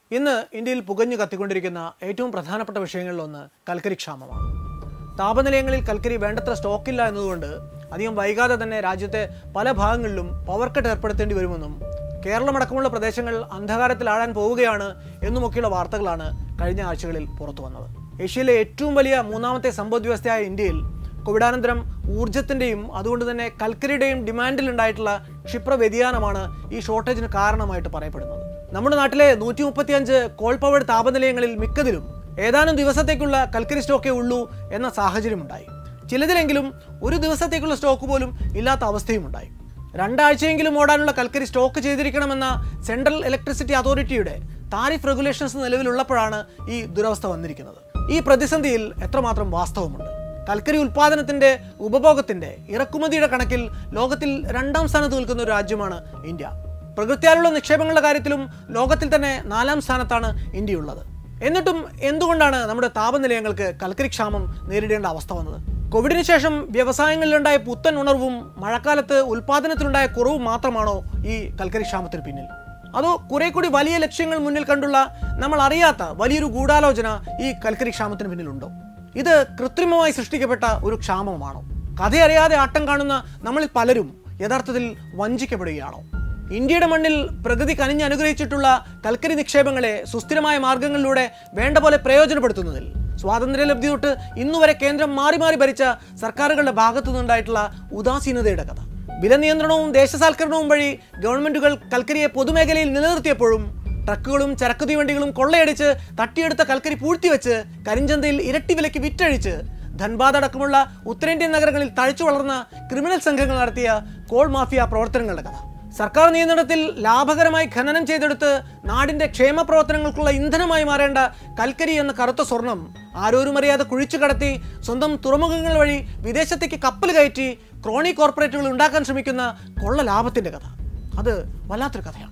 ഇന്ന് ഇന്ത്യയിൽ പുകഞ്ഞു കത്തിക്കൊണ്ടിരിക്കുന്ന ഏറ്റവും പ്രധാനപ്പെട്ട വിഷയങ്ങളിലൊന്ന് കൽക്കരി ക്ഷാമമാണ്. താപനിലയങ്ങളിൽ കൽക്കരി വേണ്ടത്ര സ്റ്റോക്കില്ല എന്നതുകൊണ്ട് അധികം വൈകാതെ തന്നെ രാജ്യത്തെ പല ഭാഗങ്ങളിലും പവർ കട്ട് ഏർപ്പെടുത്തേണ്ടി വരുമെന്നും കേരളമടക്കമുള്ള പ്രദേശങ്ങൾ അന്ധകാരത്തിലാഴാൻ പോവുകയാണ് എന്നുമൊക്കെയുള്ള വാർത്തകളാണ് കഴിഞ്ഞ ആഴ്ചകളിൽ പുറത്തു വന്നത്. ഏഷ്യയിലെ ഏറ്റവും വലിയ മൂന്നാമത്തെ സമ്പദ് വ്യവസ്ഥയായ ഇന്ത്യയിൽ കോവിഡാനന്തരം ഊർജ്ജത്തിൻ്റെയും അതുകൊണ്ട് തന്നെ കൽക്കരിയുടെയും ഡിമാൻഡിലുണ്ടായിട്ടുള്ള ക്ഷിപ്ര വ്യതിയാനമാണ് ഈ ഷോർട്ടേജിന് കാരണമായിട്ട് പറയപ്പെടുന്നത്. നമ്മുടെ നാട്ടിലെ 135 കോൾ പവേർഡ് താപനിലയങ്ങളിൽ മിക്കതിലും ഏതാനും ദിവസത്തേക്കുള്ള കൽക്കരി സ്റ്റോക്കേ ഉള്ളൂ എന്ന സാഹചര്യമുണ്ടായി. ചിലതിലെങ്കിലും ഒരു ദിവസത്തേക്കുള്ള സ്റ്റോക്ക് പോലും ഇല്ലാത്ത അവസ്ഥയുമുണ്ടായി. 2 ആഴ്ചയെങ്കിലും ഓടാനുള്ള കൽക്കരി സ്റ്റോക്ക് ചെയ്തിരിക്കണമെന്ന സെൻട്രൽ ഇലക്ട്രിസിറ്റി അതോറിറ്റിയുടെ താരിഫ് റെഗുലേഷൻസ് നിലവിലുള്ളപ്പോഴാണ് ഈ ദുരവസ്ഥ വന്നിരിക്കുന്നത്. ഈ പ്രതിസന്ധിയിൽ എത്രമാത്രം വാസ്തവമുണ്ട്? കൽക്കരി ഉൽപ്പാദനത്തിൻ്റെ, ഉപഭോഗത്തിൻ്റെ, ഇറക്കുമതിയുടെ കണക്കിൽ ലോകത്തിൽ 2ാം സ്ഥാനത്ത് നിൽക്കുന്ന ഒരു രാജ്യമാണ് ഇന്ത്യ. പ്രകൃത്യാലുള്ള നിക്ഷേപങ്ങളുടെ കാര്യത്തിലും ലോകത്തിൽ തന്നെ 4ാം സ്ഥാനത്താണ് ഇന്ത്യയുള്ളത്. എന്നിട്ടും എന്തുകൊണ്ടാണ് നമ്മുടെ താപനിലയങ്ങൾക്ക് കൽക്കരി ക്ഷാമം നേരിടേണ്ട അവസ്ഥ വന്നത്? കോവിഡിന് ശേഷം വ്യവസായങ്ങളിലുണ്ടായ പുത്തൻ ഉണർവും മഴക്കാലത്ത് ഉൽപ്പാദനത്തിലുണ്ടായ കുറവും മാത്രമാണോ ഈ കൽക്കരി ക്ഷാമത്തിന് പിന്നിൽ? അതോ കുറെ കൂടി വലിയ ലക്ഷ്യങ്ങൾ മുന്നിൽ കണ്ടുള്ള നമ്മൾ അറിയാത്ത വലിയൊരു ഗൂഢാലോചന ഈ കൽക്കരി ക്ഷാമത്തിന് പിന്നിലുണ്ടോ? ഇത് കൃത്രിമമായി സൃഷ്ടിക്കപ്പെട്ട ഒരു ക്ഷാമമാണോ? കഥയറിയാതെ ആട്ടം കാണുന്ന നമ്മളിൽ പലരും യഥാർത്ഥത്തിൽ വഞ്ചിക്കപ്പെടുകയാണോ? ഇന്ത്യയുടെ മണ്ണിൽ പ്രകൃതി കനിഞ്ഞ് അനുഗ്രഹിച്ചിട്ടുള്ള കൽക്കരി നിക്ഷേപങ്ങളെ സുസ്ഥിരമായ മാർഗങ്ങളിലൂടെ വേണ്ട പോലെ പ്രയോജനപ്പെടുത്തുന്നതിൽ സ്വാതന്ത്ര്യലബ്ധി തൊട്ട് ഇന്നുവരെ കേന്ദ്രം മാറി മാറി ഭരിച്ച സർക്കാരുകളുടെ ഭാഗത്തു നിന്നുണ്ടായിട്ടുള്ള ഉദാസീനതയുടെ കഥ. വില നിയന്ത്രണവും ദേശസാൽക്കരണവും വഴി ഗവൺമെന്റുകൾ കൽക്കരിയെ പൊതുമേഖലയിൽ നിലനിർത്തിയപ്പോഴും ട്രക്കുകളും ചരക്കു തീവണ്ടികളും കൊള്ളയടിച്ച് തട്ടിയെടുത്ത കൽക്കരി പൂഴ്ത്തിവെച്ച് കരിഞ്ചന്തയിൽ ഇരട്ടി വിലയ്ക്ക് വിറ്റഴിച്ച് ധൻബാദ് അടക്കമുള്ള ഉത്തരേന്ത്യൻ നഗരങ്ങളിൽ തഴച്ചു വളർന്ന ക്രിമിനൽ സംഘങ്ങൾ നടത്തിയ കോൾ മാഫിയ പ്രവർത്തനങ്ങളുടെ കഥ. സർക്കാർ നിയന്ത്രണത്തിൽ ലാഭകരമായി ഖനനം ചെയ്തെടുത്ത് നാടിൻ്റെ ക്ഷേമ പ്രവർത്തനങ്ങൾക്കുള്ള ഇന്ധനമായി മാറേണ്ട കൽക്കരി എന്ന കറുത്ത സ്വർണം ആരോരും അറിയാതെ കുഴിച്ചു കടത്തി സ്വന്തം തുറമുഖങ്ങൾ വഴി വിദേശത്തേക്ക് കപ്പൽ കയറ്റി ക്രോണി കോർപ്പറേറ്റുകൾ ഉണ്ടാക്കാൻ ശ്രമിക്കുന്ന കൊള്ള ലാഭത്തിൻ്റെ കഥ. അത് വല്ലാത്തൊരു കഥയാണ്.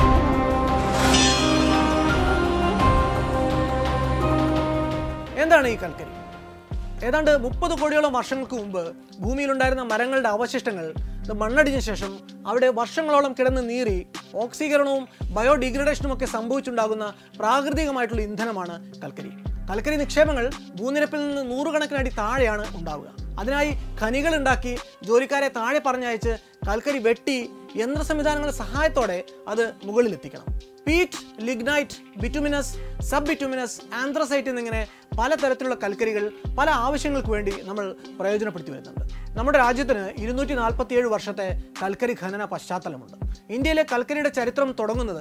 എന്താണ് ഈ കൽക്കരി? ഏതാണ്ട് 30 കോടിയോളം വർഷങ്ങൾക്ക് മുമ്പ് ഭൂമിയിലുണ്ടായിരുന്ന മരങ്ങളുടെ അവശിഷ്ടങ്ങൾ മണ്ണടിഞ്ഞ ശേഷം അവിടെ വർഷങ്ങളോളം കിടന്ന് നീറി ഓക്സീകരണവും ബയോഡിഗ്രഡേഷനും ഒക്കെ സംഭവിച്ചുണ്ടാകുന്ന പ്രാകൃതികമായിട്ടുള്ള ഇന്ധനമാണ് കൽക്കരി. കൽക്കരി നിക്ഷേപങ്ങൾ ഭൂനിരപ്പിൽ നിന്ന് 100 കണക്കിന് അടി താഴെയാണ് ഉണ്ടാവുക. അതിനായി ഖനികൾ ഉണ്ടാക്കി ജോലിക്കാരെ താഴെ പറഞ്ഞയച്ച് കൽക്കരി വെട്ടി യന്ത്ര സംവിധാനങ്ങളുടെ സഹായത്തോടെ അത് മുകളിലെത്തിക്കണം. Peat, lignite, bituminous, sub bituminous, anthracite എന്നിങ്ങനെ പലതരത്തിലുള്ള കൽക്കരികൾ പല ആവശ്യങ്ങൾക്ക് വേണ്ടി നമ്മൾ പ്രയോജനപ്പെടുത്തി വരുന്നുണ്ട്. നമ്മുടെ രാജ്യത്തിന് 247 വർഷത്തെ കൽക്കരി ഖനന പശ്ചാത്തലമുണ്ട്. ഇന്ത്യയിലെ കൽക്കരിയുടെ ചരിത്രം തുടങ്ങുന്നത്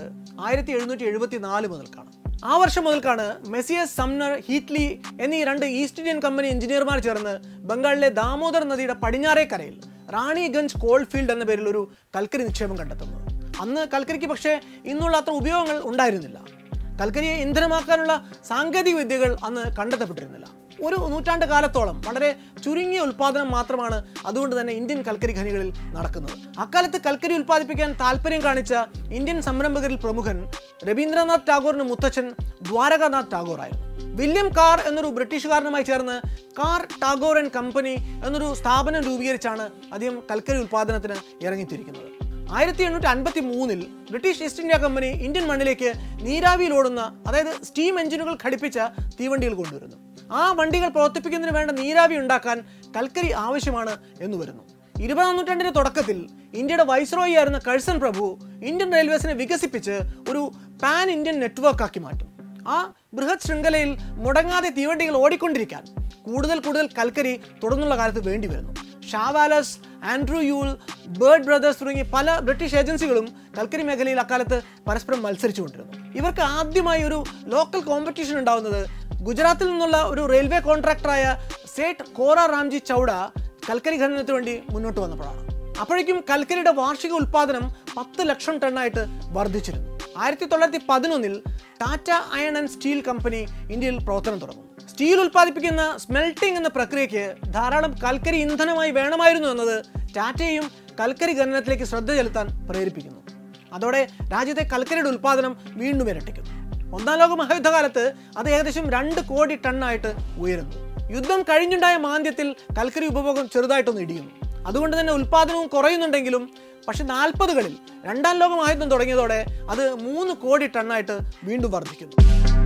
1774 മുതൽക്കാണ്. ആ വർഷം മുതൽക്കാണ് മെസ്സിയസ്, സംനർ, ഹീറ്റ്ലി എന്നീ 2 ഈസ്റ്റ് ഇന്ത്യൻ കമ്പനി എഞ്ചിനീയർമാർ ചേർന്ന് ബംഗാളിലെ ദാമോദർ നദിയുടെ പടിഞ്ഞാറേക്കരയിൽ റാണിഗഞ്ച് കോൾഫീൽഡ് എന്ന പേരിൽ ഒരു കൽക്കരി നിക്ഷേപം കണ്ടെത്തുന്നത്. അന്ന് കൽക്കരിക്ക് പക്ഷേ ഇന്നുള്ള അത്ര ഉപയോഗങ്ങൾ ഉണ്ടായിരുന്നില്ല. കൽക്കരിയെ ഇന്ധനമാക്കാനുള്ള സാങ്കേതിക വിദ്യകൾ അന്ന് കണ്ടെത്തപ്പെട്ടിരുന്നില്ല. ഒരു നൂറ്റാണ്ട് കാലത്തോളം വളരെ ചുരുങ്ങിയ ഉൽപ്പാദനം മാത്രമാണ് അതുകൊണ്ട് തന്നെ ഇന്ത്യൻ കൽക്കരി ഖനികളിൽ നടക്കുന്നത്. അക്കാലത്ത് കൽക്കരി ഉൽപ്പാദിപ്പിക്കാൻ താല്പര്യം കാണിച്ച ഇന്ത്യൻ സംരംഭകരിൽ പ്രമുഖൻ രവീന്ദ്രനാഥ് ടാഗോറിന് മുത്തച്ഛൻ ദ്വാരകാനാഥ് ടാഗോർ ആയിരുന്നു. വില്യം കാർ എന്നൊരു ബ്രിട്ടീഷുകാരനുമായി ചേർന്ന് കാർ, ടാഗോർ ആൻഡ് കമ്പനി എന്നൊരു സ്ഥാപനം രൂപീകരിച്ചാണ് അദ്ദേഹം കൽക്കരി ഉൽപ്പാദനത്തിന് ഇറങ്ങിത്തിരിക്കുന്നത്. 1853 British East India company Indian മണ്ണിലേക്ക് നീരാവിയിലോടുന്ന, അതായത് സ്റ്റീം എഞ്ചിനുകൾ ഘടിപ്പിച്ച തീവണ്ടികൾ കൊണ്ടുവരുന്നു. ആ വണ്ടികൾ പ്രവർത്തിപ്പിക്കുന്നതിന് വേണ്ട നീരാവി ഉണ്ടാക്കാൻ കൽക്കരി ആവശ്യമാണ് എന്ന് വരുന്നു. 20ാം നൂറ്റാണ്ടിന്റെ തുടക്കത്തിൽ ഇന്ത്യയുടെ വൈസ്രോയി ആയിരുന്ന കഴ്സൺ പ്രഭു ഇന്ത്യൻ റെയിൽവേസിനെ വികസിപ്പിച്ച് ഒരു പാൻ ഇന്ത്യൻ നെറ്റ്വർക്ക് ആക്കി മാറ്റും. ആ ബൃഹത് ശൃംഖലയിൽ മുടങ്ങാതെ തീവണ്ടികൾ ഓടിക്കൊണ്ടിരിക്കാൻ കൂടുതൽ കൽക്കരി തുടർന്നുള്ള കാലത്ത് വേണ്ടി വരുന്നു. Shaw Wallace, Andrew Yule, Bird Brothers തുടങ്ങി പല ബ്രിട്ടീഷ് ഏജൻസികളും കൽക്കരി മേഖലയിൽ അക്കാലത്ത് പരസ്പരം മത്സരിച്ചുകൊണ്ടിരുന്നു. ഇവർക്ക് ആദ്യമായി ഒരു ലോക്കൽ കോമ്പറ്റീഷൻ ഉണ്ടാകുന്നത് ഗുജറാത്തിൽ നിന്നുള്ള ഒരു റെയിൽവേ കോൺട്രാക്ടറായ സേഠ് കോറ റാംജി ചൗഡ കൽക്കരി ഖനനത്തിന് വേണ്ടി മുന്നോട്ട് വന്നപ്പോഴാണ്. അപ്പോഴേക്കും കൽക്കരിയുടെ വാർഷിക ഉൽപ്പാദനം 10 ലക്ഷം ടണ്ണായിട്ട് വർദ്ധിച്ചിരുന്നു. 1911 Tata iron and steel company ഇന്ത്യയിൽ പ്രവർത്തനം തുടങ്ങും. സ്റ്റീൽ ഉൽപ്പാദിപ്പിക്കുന്ന സ്മെൽട്ടിംഗ് എന്ന പ്രക്രിയയ്ക്ക് ധാരാളം കൽക്കരി ഇന്ധനമായി വേണമായിരുന്നു എന്നത് ടാറ്റയെയും കൽക്കരി ഖനനത്തിലേക്ക് ശ്രദ്ധ ചെലുത്താൻ പ്രേരിപ്പിക്കുന്നു. അതോടെ രാജ്യത്തെ കൽക്കരിയുടെ ഉൽപ്പാദനം വീണ്ടും ഇരട്ടിക്കുന്നു. 1ാം ലോക മഹായുദ്ധകാലത്ത് അത് ഏകദേശം 2 കോടി ടണ്ണായിട്ട് ഉയരുന്നു. യുദ്ധം കഴിഞ്ഞുണ്ടായ മാന്ദ്യത്തിൽ കൽക്കരി ഉപഭോഗം ചെറുതായിട്ടൊന്ന് ഇടിയുന്നു. അതുകൊണ്ട് തന്നെ ഉൽപ്പാദനവും കുറയുന്നുണ്ടെങ്കിലും പക്ഷെ 40കളിൽ രണ്ടാം ലോക മഹായുദ്ധം തുടങ്ങിയതോടെ അത് 3 കോടി ടണ്ണായിട്ട് വീണ്ടും വർദ്ധിക്കുന്നു.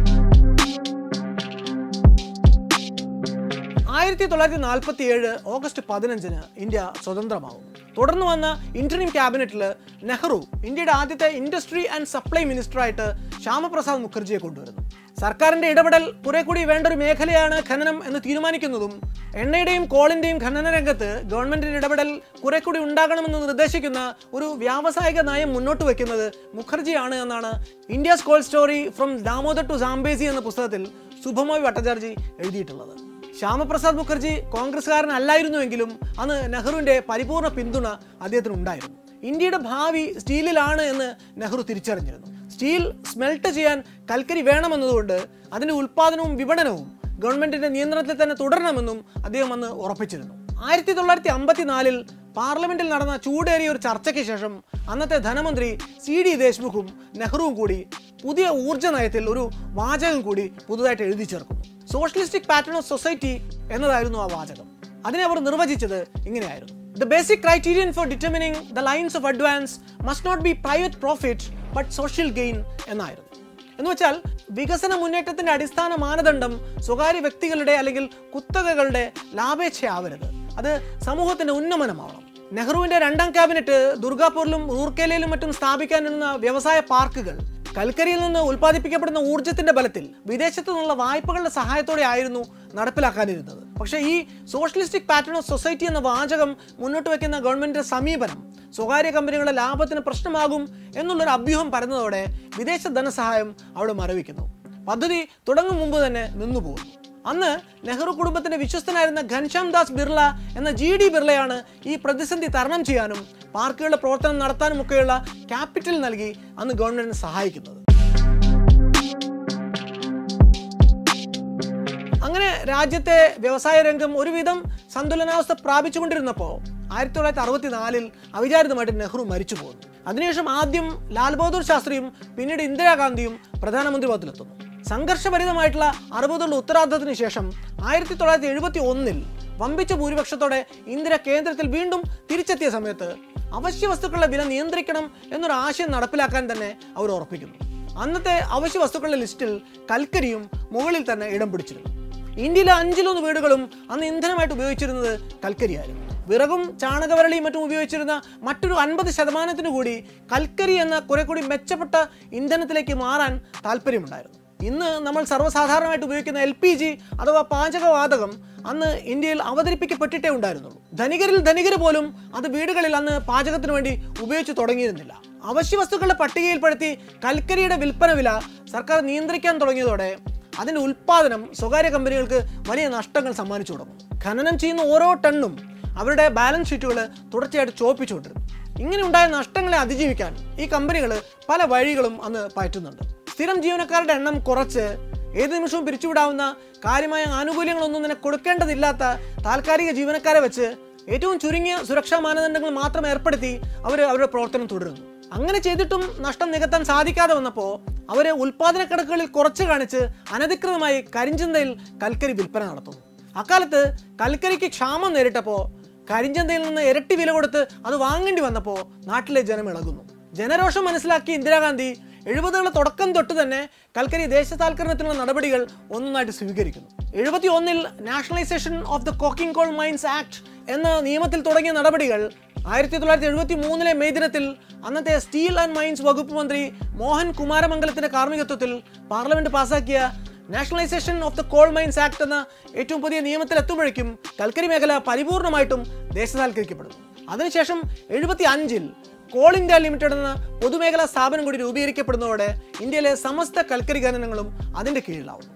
1947 ഓഗസ്റ്റ് 15 ഇന്ത്യ സ്വതന്ത്രമാകും. തുടർന്ന് വന്ന ഇന്ററിം ക്യാബിനറ്റിൽ നെഹ്റു ഇന്ത്യയുടെ ആദ്യത്തെ ഇൻഡസ്ട്രി ആൻഡ് സപ്ലൈ മിനിസ്റ്ററായിട്ട് ശ്യാമപ്രസാദ് മുഖർജിയെ കൊണ്ടുവരുന്നു. സർക്കാരിന്റെ ഇടപെടൽ കുറെ കൂടി വേണ്ട ഒരു മേഖലയാണ് ഖനനം എന്ന് തീരുമാനിക്കുന്നതും എണ്ണയുടെയും കോളിന്റെയും ഖനന രംഗത്ത് ഗവൺമെന്റിന്റെ ഇടപെടൽ കുറെ കൂടി ഉണ്ടാകണമെന്ന് നിർദ്ദേശിക്കുന്ന ഒരു വ്യാവസായിക നയം മുന്നോട്ട് വയ്ക്കുന്നത് മുഖർജിയാണ് എന്നാണ് India's coal story from Damodar to Zambezi എന്ന പുസ്തകത്തിൽ സുഭമോയ് ഭട്ടാചാർജി എഴുതിയിട്ടുള്ളത്. ശ്യാമപ്രസാദ് മുഖർജി കോൺഗ്രസ്സുകാരനല്ലായിരുന്നുവെങ്കിലും അന്ന് നെഹ്റുവിന്റെ പരിപൂർണ പിന്തുണ അദ്ദേഹത്തിന് ഉണ്ടായിരുന്നു. ഇന്ത്യയുടെ ഭാവി സ്റ്റീലിലാണ് എന്ന് നെഹ്റു തിരിച്ചറിഞ്ഞിരുന്നു. സ്റ്റീൽ സ്മെൽട്ട് ചെയ്യാൻ കൽക്കരി വേണമെന്നതുകൊണ്ട് അതിന്റെ ഉൽപ്പാദനവും വിപണനവും ഗവൺമെന്റിന്റെ നിയന്ത്രണത്തിൽ തന്നെ തുടരണമെന്നും അദ്ദേഹം അന്ന് ഉറപ്പിച്ചിരുന്നു. 1954 പാർലമെന്റിൽ നടന്ന ചൂടേറിയ ഒരു ചർച്ചയ്ക്ക് ശേഷം അന്നത്തെ ധനമന്ത്രി CD ദേശ്മുഖും നെഹ്റുവും കൂടി പുതിയ ഊർജ്ജ നയത്തിൽ ഒരു വാചകം കൂടി പുതുതായിട്ട് എഴുതി ചേർക്കുന്നു. സോഷ്യലിസ്റ്റിക് പാറ്റേൺ ഓഫ് സൊസൈറ്റി എന്നതായിരുന്നു ആ വാചകം. അതിനെ അവർ നിർവചിച്ചത് ഇങ്ങനെയായിരുന്നു: The basic criterion for determining the lines of advance must not be private profit but social gain എന്നായിരുന്നു. എന്ന് വെച്ചാൽ വികസന മുന്നേറ്റത്തിന്റെ അടിസ്ഥാന മാനദണ്ഡം സ്വകാര്യ വ്യക്തികളുടെ അല്ലെങ്കിൽ കുത്തകകളുടെ ലാഭേച്ഛയാവരുത്, അത് സമൂഹത്തിന്റെ ഉന്നമനമാവണം. നെഹ്റുവിന്റെ രണ്ടാം ക്യാബിനറ്റ് ദുർഗാപൂരിലും റൂർക്കേലയിലും മറ്റും സ്ഥാപിക്കാനിരുന്ന വ്യവസായ പാർക്കുകൾ കൽക്കരിയിൽ നിന്ന് ഉൽപ്പാദിപ്പിക്കപ്പെടുന്ന ഊർജ്ജത്തിന്റെ ബലത്തിൽ വിദേശത്തു നിന്നുള്ള വായ്പകളുടെ സഹായത്തോടെ ആയിരുന്നു നടപ്പിലാക്കാനിരുന്നത്. പക്ഷേ ഈ സോഷ്യലിസ്റ്റിക് പാറ്റേൺ ഓഫ് സൊസൈറ്റി എന്ന വാചകം മുന്നോട്ട് വയ്ക്കുന്ന ഗവൺമെന്റിന്റെ സമീപനം സ്വകാര്യ കമ്പനികളുടെ ലാഭത്തിന് പ്രശ്നമാകും എന്നുള്ളൊരു അഭ്യൂഹം പരന്നതോടെ വിദേശ ധനസഹായം അവിടെ മരവിക്കുന്നു. പദ്ധതി തുടങ്ങും മുമ്പ് തന്നെ നിന്നുപോകുന്നു. അന്ന് നെഹ്റു കുടുംബത്തിന്റെ വിശ്വസ്തനായിരുന്ന ഘൻശ്യാം ദാസ് ബിർള എന്ന GD ബിർളയാണ് ഈ പ്രതിസന്ധി തരണം ചെയ്യാനും പാർക്കുകളുടെ പ്രവർത്തനം നടത്താനുമൊക്കെയുള്ള ക്യാപിറ്റൽ നൽകി അന്ന് ഗവൺമെന്റിനെ സഹായിക്കുന്നത്. അങ്ങനെ രാജ്യത്തെ വ്യവസായ രംഗം ഒരുവിധം സന്തുലനാവസ്ഥ പ്രാപിച്ചുകൊണ്ടിരുന്നപ്പോൾ 1964 അവിചാരിതമായിട്ട് നെഹ്റു മരിച്ചു പോകുന്നു. അതിനുശേഷം ആദ്യം ലാൽ ബഹദൂർ ശാസ്ത്രിയും പിന്നീട് ഇന്ദിരാഗാന്ധിയും പ്രധാനമന്ത്രി പദത്തിലെത്തുന്നു. സംഘർഷഭരിതമായിട്ടുള്ള 60കളുടെ ഉത്തരാർദ്ധത്തിന് ശേഷം 1971 വമ്പിച്ച ഭൂരിപക്ഷത്തോടെ ഇന്ദിര കേന്ദ്രത്തിൽ വീണ്ടും തിരിച്ചെത്തിയ സമയത്ത് അവശ്യ വസ്തുക്കളുടെ വില നിയന്ത്രിക്കണം എന്നൊരു ആശയം നടപ്പിലാക്കാൻ തന്നെ അവർ ഉറപ്പിക്കുന്നു. അന്നത്തെ അവശ്യ വസ്തുക്കളുടെ ലിസ്റ്റിൽ കൽക്കരിയും മുകളിൽ തന്നെ ഇടം പിടിച്ചിരുന്നു. ഇന്ത്യയിലെ 5-1 വീടുകളും അന്ന് ഇന്ധനമായിട്ട് ഉപയോഗിച്ചിരുന്നത് കൽക്കരിയായിരുന്നു. വിറകും ചാണകവരളിയും മറ്റും ഉപയോഗിച്ചിരുന്ന മറ്റൊരു 50% കൂടി കൽക്കരി എന്ന കുറെ കൂടി മെച്ചപ്പെട്ട ഇന്ധനത്തിലേക്ക് മാറാൻ താല്പര്യമുണ്ടായിരുന്നു. ഇന്ന് നമ്മൾ സർവ്വസാധാരണമായിട്ട് ഉപയോഗിക്കുന്ന LPG അഥവാ പാചകവാതകം അന്ന് ഇന്ത്യയിൽ അവതരിപ്പിക്കപ്പെട്ടിട്ടേ ഉണ്ടായിരുന്നുള്ളൂ. ധനികർ പോലും അത് വീടുകളിൽ അന്ന് പാചകത്തിന് വേണ്ടി ഉപയോഗിച്ച് തുടങ്ങിയിരുന്നില്ല. അവശ്യ വസ്തുക്കളുടെ പട്ടികയിൽപ്പെടുത്തി കൽക്കരിയുടെ വിൽപ്പന വില സർക്കാർ നിയന്ത്രിക്കാൻ തുടങ്ങിയതോടെ അതിൻ്റെ ഉൽപ്പാദനം സ്വകാര്യ കമ്പനികൾക്ക് വലിയ നഷ്ടങ്ങൾ സമ്മാനിച്ചു തുടങ്ങും. ഖനനം ചെയ്യുന്ന ഓരോ ടണ്ണും അവരുടെ ബാലൻസ് ഷീറ്റുകൾ തുടർച്ചയായിട്ട് ചോപ്പിച്ചുകൊണ്ടിരുന്നു. ഇങ്ങനെ ഉണ്ടായ നഷ്ടങ്ങളെ അതിജീവിക്കാൻ ഈ കമ്പനികൾ പല വഴികളും അന്ന് പയറ്റുന്നുണ്ട്. സ്ഥിരം ജീവനക്കാരുടെ എണ്ണം കുറച്ച് ഏത് നിമിഷവും പിരിച്ചുവിടാവുന്ന കാര്യമായ ആനുകൂല്യങ്ങളൊന്നും തന്നെ കൊടുക്കേണ്ടതില്ലാത്ത താൽക്കാലിക ജീവനക്കാരെ വെച്ച് ഏറ്റവും ചുരുങ്ങിയ സുരക്ഷാ മാനദണ്ഡങ്ങൾ മാത്രം ഏർപ്പെടുത്തി അവരുടെ പ്രവർത്തനം തുടരുന്നു. അങ്ങനെ ചെയ്തിട്ടും നഷ്ടം നികത്താൻ സാധിക്കാതെ വന്നപ്പോൾ അവർ ഉൽപ്പാദന കണക്കുകളിൽ കുറച്ച് കാണിച്ച് അനധികൃതമായി കരിഞ്ചന്തയിൽ കൽക്കരി വിൽപ്പന നടത്തുന്നു. അക്കാലത്ത് കൽക്കരിക്ക് ക്ഷാമം നേരിട്ടപ്പോൾ കരിഞ്ചന്തയിൽ നിന്ന് ഇരട്ടി വില കൊടുത്ത് അത് വാങ്ങേണ്ടി വന്നപ്പോൾ നാട്ടിലെ ജനം ഇളകുന്നു. ജനരോഷം മനസ്സിലാക്കി ഇന്ദിരാഗാന്ധി 70കളുടെ തുടക്കം തൊട്ട് തന്നെ കൽക്കരി ദേശസാൽക്കരണത്തിനുള്ള നടപടികൾ ഒന്നൊന്നായിട്ട് സ്വീകരിക്കുന്നു. 71 nationalisation of the coking coal mines act എന്ന നിയമത്തിൽ തുടങ്ങിയ നടപടികൾ 1973 മെയ് ദിനത്തിൽ അന്നത്തെ സ്റ്റീൽ ആൻഡ് മൈൻസ് വകുപ്പ് മന്ത്രി മോഹൻ കുമാരമംഗലത്തിന്റെ കാർമ്മികത്വത്തിൽ പാർലമെന്റ് പാസാക്കിയ nationalisation of the coal mines act എന്ന ഏറ്റവും പുതിയ നിയമത്തിൽ എത്തുമ്പോഴേക്കും കൽക്കരി മേഖല പരിപൂർണമായിട്ടും ദേശസാൽക്കരിക്കപ്പെടുന്നു. അതിനുശേഷം 75 കോൾ ഇന്ത്യ ലിമിറ്റഡ് എന്ന പൊതുമേഖലാ സ്ഥാപനം കൂടി രൂപീകരിക്കപ്പെടുന്നതോടെ ഇന്ത്യയിലെ സമസ്ത കൽക്കരി ഖനനങ്ങളും അതിന്റെ കീഴിലാവുന്നു.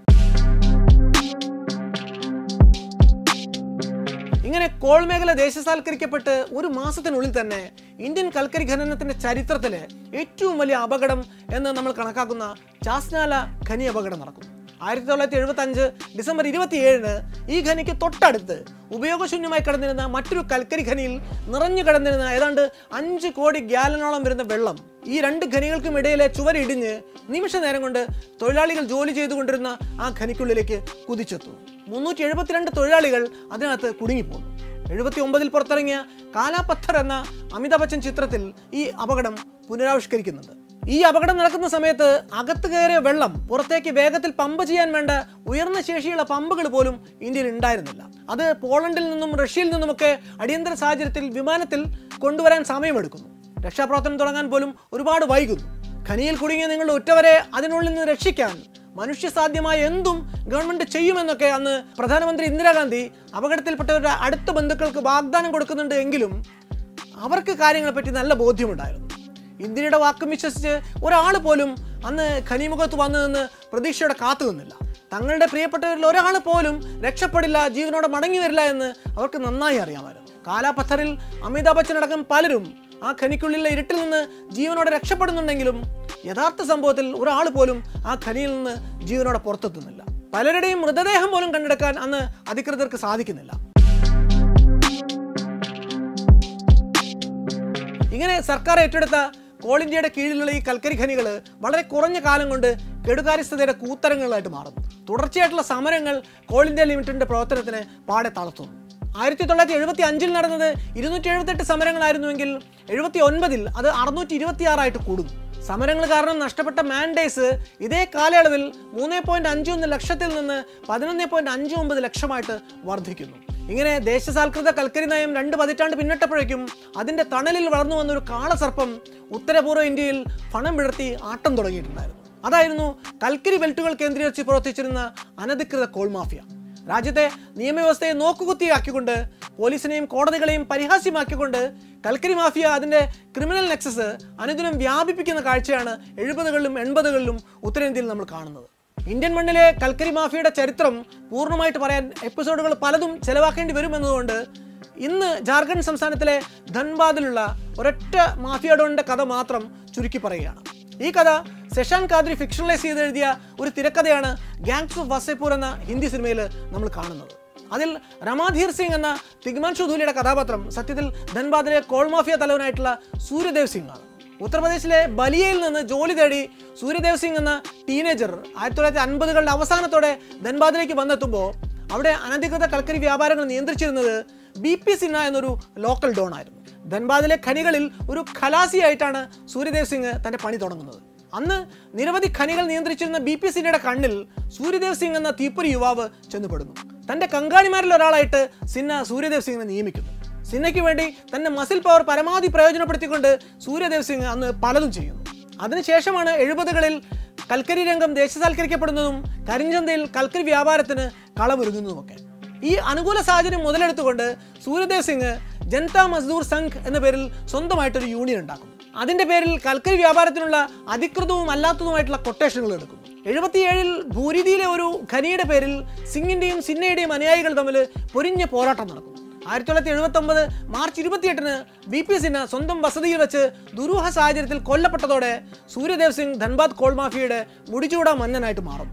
ഇങ്ങനെ കോൾ മേഖല ദേശസാൽക്കരിക്കപ്പെട്ട് ഒരു മാസത്തിനുള്ളിൽ തന്നെ ഇന്ത്യൻ കൽക്കരി ഖനനത്തിന്റെ ചരിത്രത്തിലെ ഏറ്റവും വലിയ അപകടം എന്ന് നമ്മൾ കണക്കാക്കുന്ന ചാസ്നാല ഖനി അപകടം നടക്കും. 1975 ഡിസംബർ 27 ഈ ഖനിക്ക് തൊട്ടടുത്ത് ഉപയോഗശൂന്യമായി കിടന്നിരുന്ന മറ്റൊരു കൽക്കരി ഖനിയിൽ നിറഞ്ഞു കിടന്നിരുന്ന ഏതാണ്ട് 5 കോടി ഗ്യാലനോളം വരുന്ന വെള്ളം ഈ 2 ഖനികൾക്കും ഇടയിലെ ചുവരിടിഞ്ഞ് നിമിഷ നേരം കൊണ്ട് തൊഴിലാളികൾ ജോലി ചെയ്തുകൊണ്ടിരുന്ന ആ ഖനിക്കുള്ളിലേക്ക് കുതിച്ചെത്തുന്നു. 372 തൊഴിലാളികൾ അതിനകത്ത് കുടുങ്ങിപ്പോകുന്നു. 1979 പുറത്തിറങ്ങിയ കാലാ പത്ഥർ എന്ന അമിതാഭ് ബച്ചൻ ചിത്രത്തിൽ ഈ അപകടം പുനരാവിഷ്കരിക്കുന്നുണ്ട്. ഈ അപകടം നടക്കുന്ന സമയത്ത് അകത്ത് കയറിയ വെള്ളം പുറത്തേക്ക് വേഗത്തിൽ പമ്പ് ചെയ്യാൻ വേണ്ട ഉയർന്ന ശേഷിയുള്ള പമ്പുകൾ പോലും ഇന്ത്യയിൽ ഉണ്ടായിരുന്നില്ല. അത് പോളണ്ടിൽ നിന്നും റഷ്യയിൽ നിന്നുമൊക്കെ അടിയന്തര സാഹചര്യത്തിൽ വിമാനത്തിൽ കൊണ്ടുവരാൻ സമയമെടുക്കുന്നു. രക്ഷാപ്രവർത്തനം തുടങ്ങാൻ പോലും ഒരുപാട് വൈകുന്നു. ഖനിയിൽ കുടുങ്ങിയ നിങ്ങളുടെ ഉറ്റവരെ അതിനുള്ളിൽ നിന്ന് രക്ഷിക്കാൻ മനുഷ്യസാധ്യമായ എന്തും ഗവൺമെന്റ് ചെയ്യുമെന്നൊക്കെ അന്ന് പ്രധാനമന്ത്രി ഇന്ദിരാഗാന്ധി അപകടത്തിൽപ്പെട്ടവരുടെ അടുത്ത ബന്ധുക്കൾക്ക് വാഗ്ദാനം കൊടുക്കുന്നുണ്ട്. എങ്കിലും അവർക്ക് കാര്യങ്ങളെപ്പറ്റി നല്ല ബോധ്യമുണ്ടായിരുന്നു. ഇന്ത്യയുടെ വാക്കും വിശ്വസിച്ച് ഒരാൾ പോലും അന്ന് ഖനിമുഖത്ത് വന്നു നിന്ന് പ്രതീക്ഷയോടെ കാത്തു നിന്നില്ല. തങ്ങളുടെ പ്രിയപ്പെട്ടവരിൽ ഒരാൾ പോലും രക്ഷപ്പെടില്ല, ജീവനോടെ മടങ്ങി വരില്ല എന്ന് അവർക്ക് നന്നായി അറിയാമായിരുന്നു. കാലാ പത്ഥറിൽ അമിതാഭ് ബച്ചൻ അടക്കം പലരും ആ ഖനിക്കുള്ളിലെ ഇരുട്ടിൽ നിന്ന് ജീവനോടെ രക്ഷപ്പെടുന്നുണ്ടെങ്കിലും യഥാർത്ഥ സംഭവത്തിൽ ഒരാൾ പോലും ആ ഖനിയിൽ നിന്ന് ജീവനോടെ പുറത്തെത്തുന്നില്ല. പലരുടെയും മൃതദേഹം പോലും കണ്ടെടുക്കാൻ അന്ന് അധികൃതർക്ക് സാധിക്കുന്നില്ല. ഇങ്ങനെ സർക്കാർ ഏറ്റെടുത്ത കോൾ ഇന്ത്യയുടെ കീഴിലുള്ള ഈ കൽക്കരി ഖനികൾ വളരെ കുറഞ്ഞ കാലം കൊണ്ട് കെടുകാര്യസ്ഥതയുടെ കൂത്തരങ്ങളായിട്ട് മാറുന്നു. തുടർച്ചയായിട്ടുള്ള സമരങ്ങൾ കോൾ ഇന്ത്യ ലിമിറ്റഡിന്റെ പ്രവർത്തനത്തിന് പാടെ തളർത്തുന്നു. 1975 നടന്നത് 278 സമരങ്ങളായിരുന്നുവെങ്കിൽ 79 അത് 626 കൂടുന്നു. സമരങ്ങൾ കാരണം നഷ്ടപ്പെട്ട മാൻഡേസ് ഇതേ കാലയളവിൽ 3.51 ലക്ഷത്തിൽ നിന്ന് 11.59 ലക്ഷമായിട്ട് വർദ്ധിക്കുന്നു. ഇങ്ങനെ ദേശസാൽകൃത കൽക്കരി നയം 2 പതിറ്റാണ്ട് പിന്നിട്ടപ്പോഴേക്കും അതിൻ്റെ തണലിൽ വളർന്നു വന്നൊരു കാളസർപ്പം ഉത്തരപൂർവ്വ ഇന്ത്യയിൽ ഫണം വിടർത്തി ആട്ടം തുടങ്ങിയിട്ടുണ്ടായിരുന്നു. അതായിരുന്നു കൽക്കരി ബെൽറ്റുകൾ കേന്ദ്രീകരിച്ച് പ്രവർത്തിച്ചിരുന്ന അനധികൃത കോൾ മാഫിയ. രാജ്യത്തെ നിയമവ്യവസ്ഥയെ നോക്കുകുത്തിയാക്കിക്കൊണ്ട് പോലീസിനെയും കോടതികളെയും പരിഹാസ്യമാക്കിക്കൊണ്ട് കൽക്കരി മാഫിയ അതിൻ്റെ ക്രിമിനൽ നെക്സസ് അനുദിനം വ്യാപിപ്പിക്കുന്ന കാഴ്ചയാണ് 70കളിലും 80കളിലും ഉത്തരേന്ത്യയിൽ നമ്മൾ കാണുന്നത്. ഇന്ത്യൻ മണ്ണിലെ കൽക്കരി മാഫിയയുടെ ചരിത്രം പൂർണ്ണമായിട്ട് പറയാൻ എപ്പിസോഡുകൾ പലതും ചെലവാക്കേണ്ടി വരുമെന്നതുകൊണ്ട് ഇന്ന് ജാർഖണ്ഡ് സംസ്ഥാനത്തിലെ ധൻബാദിലുള്ള ഒരൊറ്റ മാഫിയ ഡോണിൻ്റെ കഥ മാത്രം ചുരുക്കി പറയുകയാണ്. ഈ കഥ സെഷാൻ കാദ്രി ഫിക്ഷണലൈസ് ചെയ്ത് എഴുതിയ ഒരു തിരക്കഥയാണ് ഗാങ്സ് ഓഫ് വസേപൂർ എന്ന ഹിന്ദി സിനിമയിൽ നമ്മൾ കാണുന്നത്. അതിൽ രമാധീർ സിംഗ് എന്ന തിഗ്മാൻഷു ധൂലിയുടെ കഥാപാത്രം സത്യത്തിൽ ധൻബാദിലെ കോൾ മാഫിയ തലവനായിട്ടുള്ള സൂര്യദേവ് സിംഗ് ആണ്. ഉത്തർപ്രദേശിലെ ബലിയയിൽ നിന്ന് ജോലി തേടി സൂര്യദേവ് സിംഗ് എന്ന ടീനേജർ 1950കളുടെ അവസാനത്തോടെ ധൻബാദിലേക്ക് വന്നെത്തുമ്പോൾ അവിടെ അനധികൃത കൽക്കരി വ്യാപാരങ്ങൾ നിയന്ത്രിച്ചിരുന്നത് BP സിൻഹ എന്നൊരു ലോക്കൽ ഡോൺ ആയിരുന്നു. ധൻബാദിലെ ഖനികളിൽ ഒരു ഖലാസിയായിട്ടാണ് സൂര്യദേവ് സിംഗ് തൻ്റെ പണി തുടങ്ങുന്നത്. അന്ന് നിരവധി ഖനികൾ നിയന്ത്രിച്ചിരുന്ന BP സിൻഹയുടെ കണ്ണിൽ സൂര്യദേവ് സിംഗ് എന്ന തീപ്പൊരി യുവാവ് ചെന്നുപെടുന്നു. തൻ്റെ കങ്കാണിമാരിൽ ഒരാളായിട്ട് സിൻഹ സൂര്യദേവ് സിംഗിനെ നിയമിക്കുന്നു. സിൻഹയ്ക്ക് വേണ്ടി തൻ്റെ മസിൽ പവർ പരമാവധി പ്രയോജനപ്പെടുത്തിക്കൊണ്ട് സൂര്യദേവ് സിംഗ് അന്ന് പലതും ചെയ്യുന്നു. അതിനുശേഷമാണ് 70കളിൽ കൽക്കരി രംഗം ദേശസാൽക്കരിക്കപ്പെടുന്നതും കരിഞ്ചന്തയിൽ കൽക്കരി വ്യാപാരത്തിന് കളമൊരുങ്ങുന്നതുമൊക്കെ. ഈ അനുകൂല സാഹചര്യം മുതലെടുത്തുകൊണ്ട് സൂര്യദേവ് സിംഗ് ജനതാ മസ്ദൂർ സംഘ് എന്ന പേരിൽ സ്വന്തമായിട്ടൊരു യൂണിയൻ ഉണ്ടാക്കും. അതിൻ്റെ പേരിൽ കൽക്കരി വ്യാപാരത്തിനുള്ള അധികൃതവും അല്ലാത്തതുമായിട്ടുള്ള കൊട്ടേഷനുകൾ എടുക്കും. 77ൽ ഭൂരിതിയിലെ ഒരു ഖനിയുടെ പേരിൽ സിംഗിൻ്റെയും സിൻഹയുടെയും അനുയായികൾ തമ്മിൽ പൊരിഞ്ഞ പോരാട്ടം നടക്കും. 1979 മാർച്ച് 28-ന് BP സിൻഹ സ്വന്തം വസതിയിൽ വെച്ച് ദുരൂഹ സാഹചര്യത്തിൽ കൊല്ലപ്പെട്ടതോടെ സൂര്യദേവ് സിംഗ് ധൻബാദ് കോൾ മാഫിയയുടെ മുടിചൂടാ മന്നനായിട്ട് മാറും.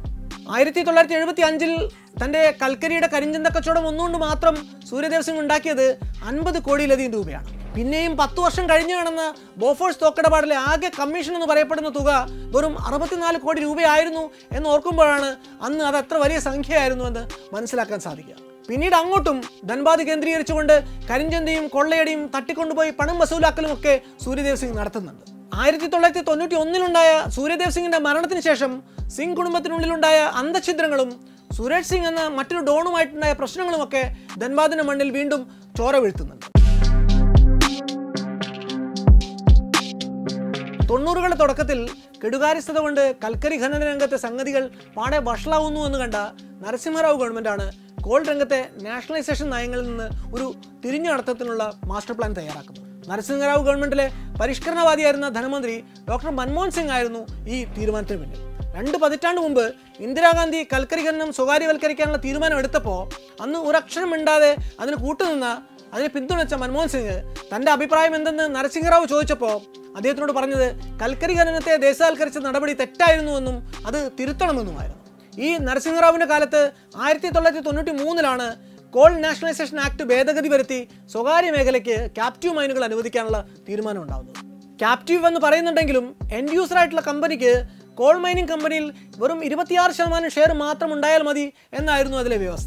1975-ൽ തൻ്റെ കൽക്കരിയുടെ കരിഞ്ചന്ത കച്ചവടം ഒന്നുകൊണ്ട് മാത്രം സൂര്യദേവ് സിംഗ് ഉണ്ടാക്കിയത് 50 കോടിയിലധികം രൂപയാണ്. പിന്നെയും 10 വർഷം കഴിഞ്ഞു കാണുന്ന ബോഫോഴ്സ് തോക്കിടപാടിലെ ആകെ കമ്മീഷൻ എന്ന് പറയപ്പെടുന്ന തുക വെറും 64 കോടി രൂപയായിരുന്നു എന്ന് ഓർക്കുമ്പോഴാണ് അന്ന് അത് എത്ര വലിയ സംഖ്യയായിരുന്നു എന്ന് മനസ്സിലാക്കാൻ സാധിക്കുക. പിന്നീട് അങ്ങോട്ടും ധൻബാദ് കേന്ദ്രീകരിച്ചുകൊണ്ട് കരിഞ്ചന്തയും കൊള്ളയടിയും തട്ടിക്കൊണ്ടുപോയി പണം വസൂലാക്കലും ഒക്കെ സൂര്യദേവ് സിംഗ് നടത്തുന്നുണ്ട്. 1991-ലുണ്ടായ സൂര്യദേവ് സിംഗിന്റെ മരണത്തിന് ശേഷം സിംഗ് കുടുംബത്തിനുള്ളിലുണ്ടായ അന്തഛിദ്രങ്ങളും സുരേഷ് സിംഗ് എന്ന മറ്റൊരു ഡോണുമായിട്ടുണ്ടായ പ്രശ്നങ്ങളുമൊക്കെ ധൻബാദിന്റെ മണ്ണിൽ വീണ്ടും ചോര വീഴ്ത്തുന്നുണ്ട്. 90കളുടെ തുടക്കത്തിൽ കെടുകാര്യസ്ഥത കൊണ്ട് കൽക്കരി ഖനന രംഗത്തെ സംഗതികൾ പാടെ വഷളാവുന്നു എന്ന് കണ്ട നരസിംഹറാവു ഗവൺമെന്റാണ് കോൾ രംഗത്തെ നാഷണലൈസേഷൻ നയങ്ങളിൽ നിന്ന് ഒരു തിരിഞ്ഞു നടത്തത്തിനുള്ള മാസ്റ്റർ പ്ലാൻ തയ്യാറാക്കുന്നത്. നരസിംഹറാവു ഗവൺമെന്റിലെ പരിഷ്കരണവാദിയായിരുന്ന ധനമന്ത്രി ഡോക്ടർ മൻമോഹൻ സിംഗ് ആയിരുന്നു ഈ തീരുമാനത്തിന് പിന്നിൽ. 2 പതിറ്റാണ്ട് മുമ്പ് ഇന്ദിരാഗാന്ധി കൽക്കരി ഖനനം സ്വകാര്യവൽക്കരിക്കാനുള്ള തീരുമാനം എടുത്തപ്പോൾ അന്ന് ഒരക്ഷരം മിണ്ടാതെ അതിന് കൂട്ടുനിന്ന അതിനെ പിന്തുണച്ച മൻമോഹൻ സിംഗ് തൻ്റെ അഭിപ്രായം എന്തെന്ന് നരസിംഹറാവു ചോദിച്ചപ്പോൾ അദ്ദേഹത്തിനോട് പറഞ്ഞത് കൽക്കരി ഖനനത്തെ ദേശസാൽക്കരിച്ച നടപടി തെറ്റായിരുന്നുവെന്നും അത് തിരുത്തണമെന്നുമായിരുന്നു. ഈ നരസിംഹറാവുവിൻ്റെ കാലത്ത് 1993-ലാണ് കോൾ നാഷണലൈസേഷൻ ആക്ട് ഭേദഗതി വരുത്തി സ്വകാര്യ മേഖലയ്ക്ക് ക്യാപ്റ്റീവ് മൈനുകൾ അനുവദിക്കാനുള്ള തീരുമാനം ഉണ്ടാകുന്നത്. ക്യാപ്റ്റീവ് എന്ന് പറയുന്നുണ്ടെങ്കിലും എൻഡ് യൂസർ ആയിട്ടുള്ള കമ്പനിക്ക് കോൾ മൈനിങ് കമ്പനിയിൽ വെറും 26% ഷെയർ മാത്രം ഉണ്ടായാൽ മതി എന്നായിരുന്നു അതിലെ വ്യവസ്ഥ.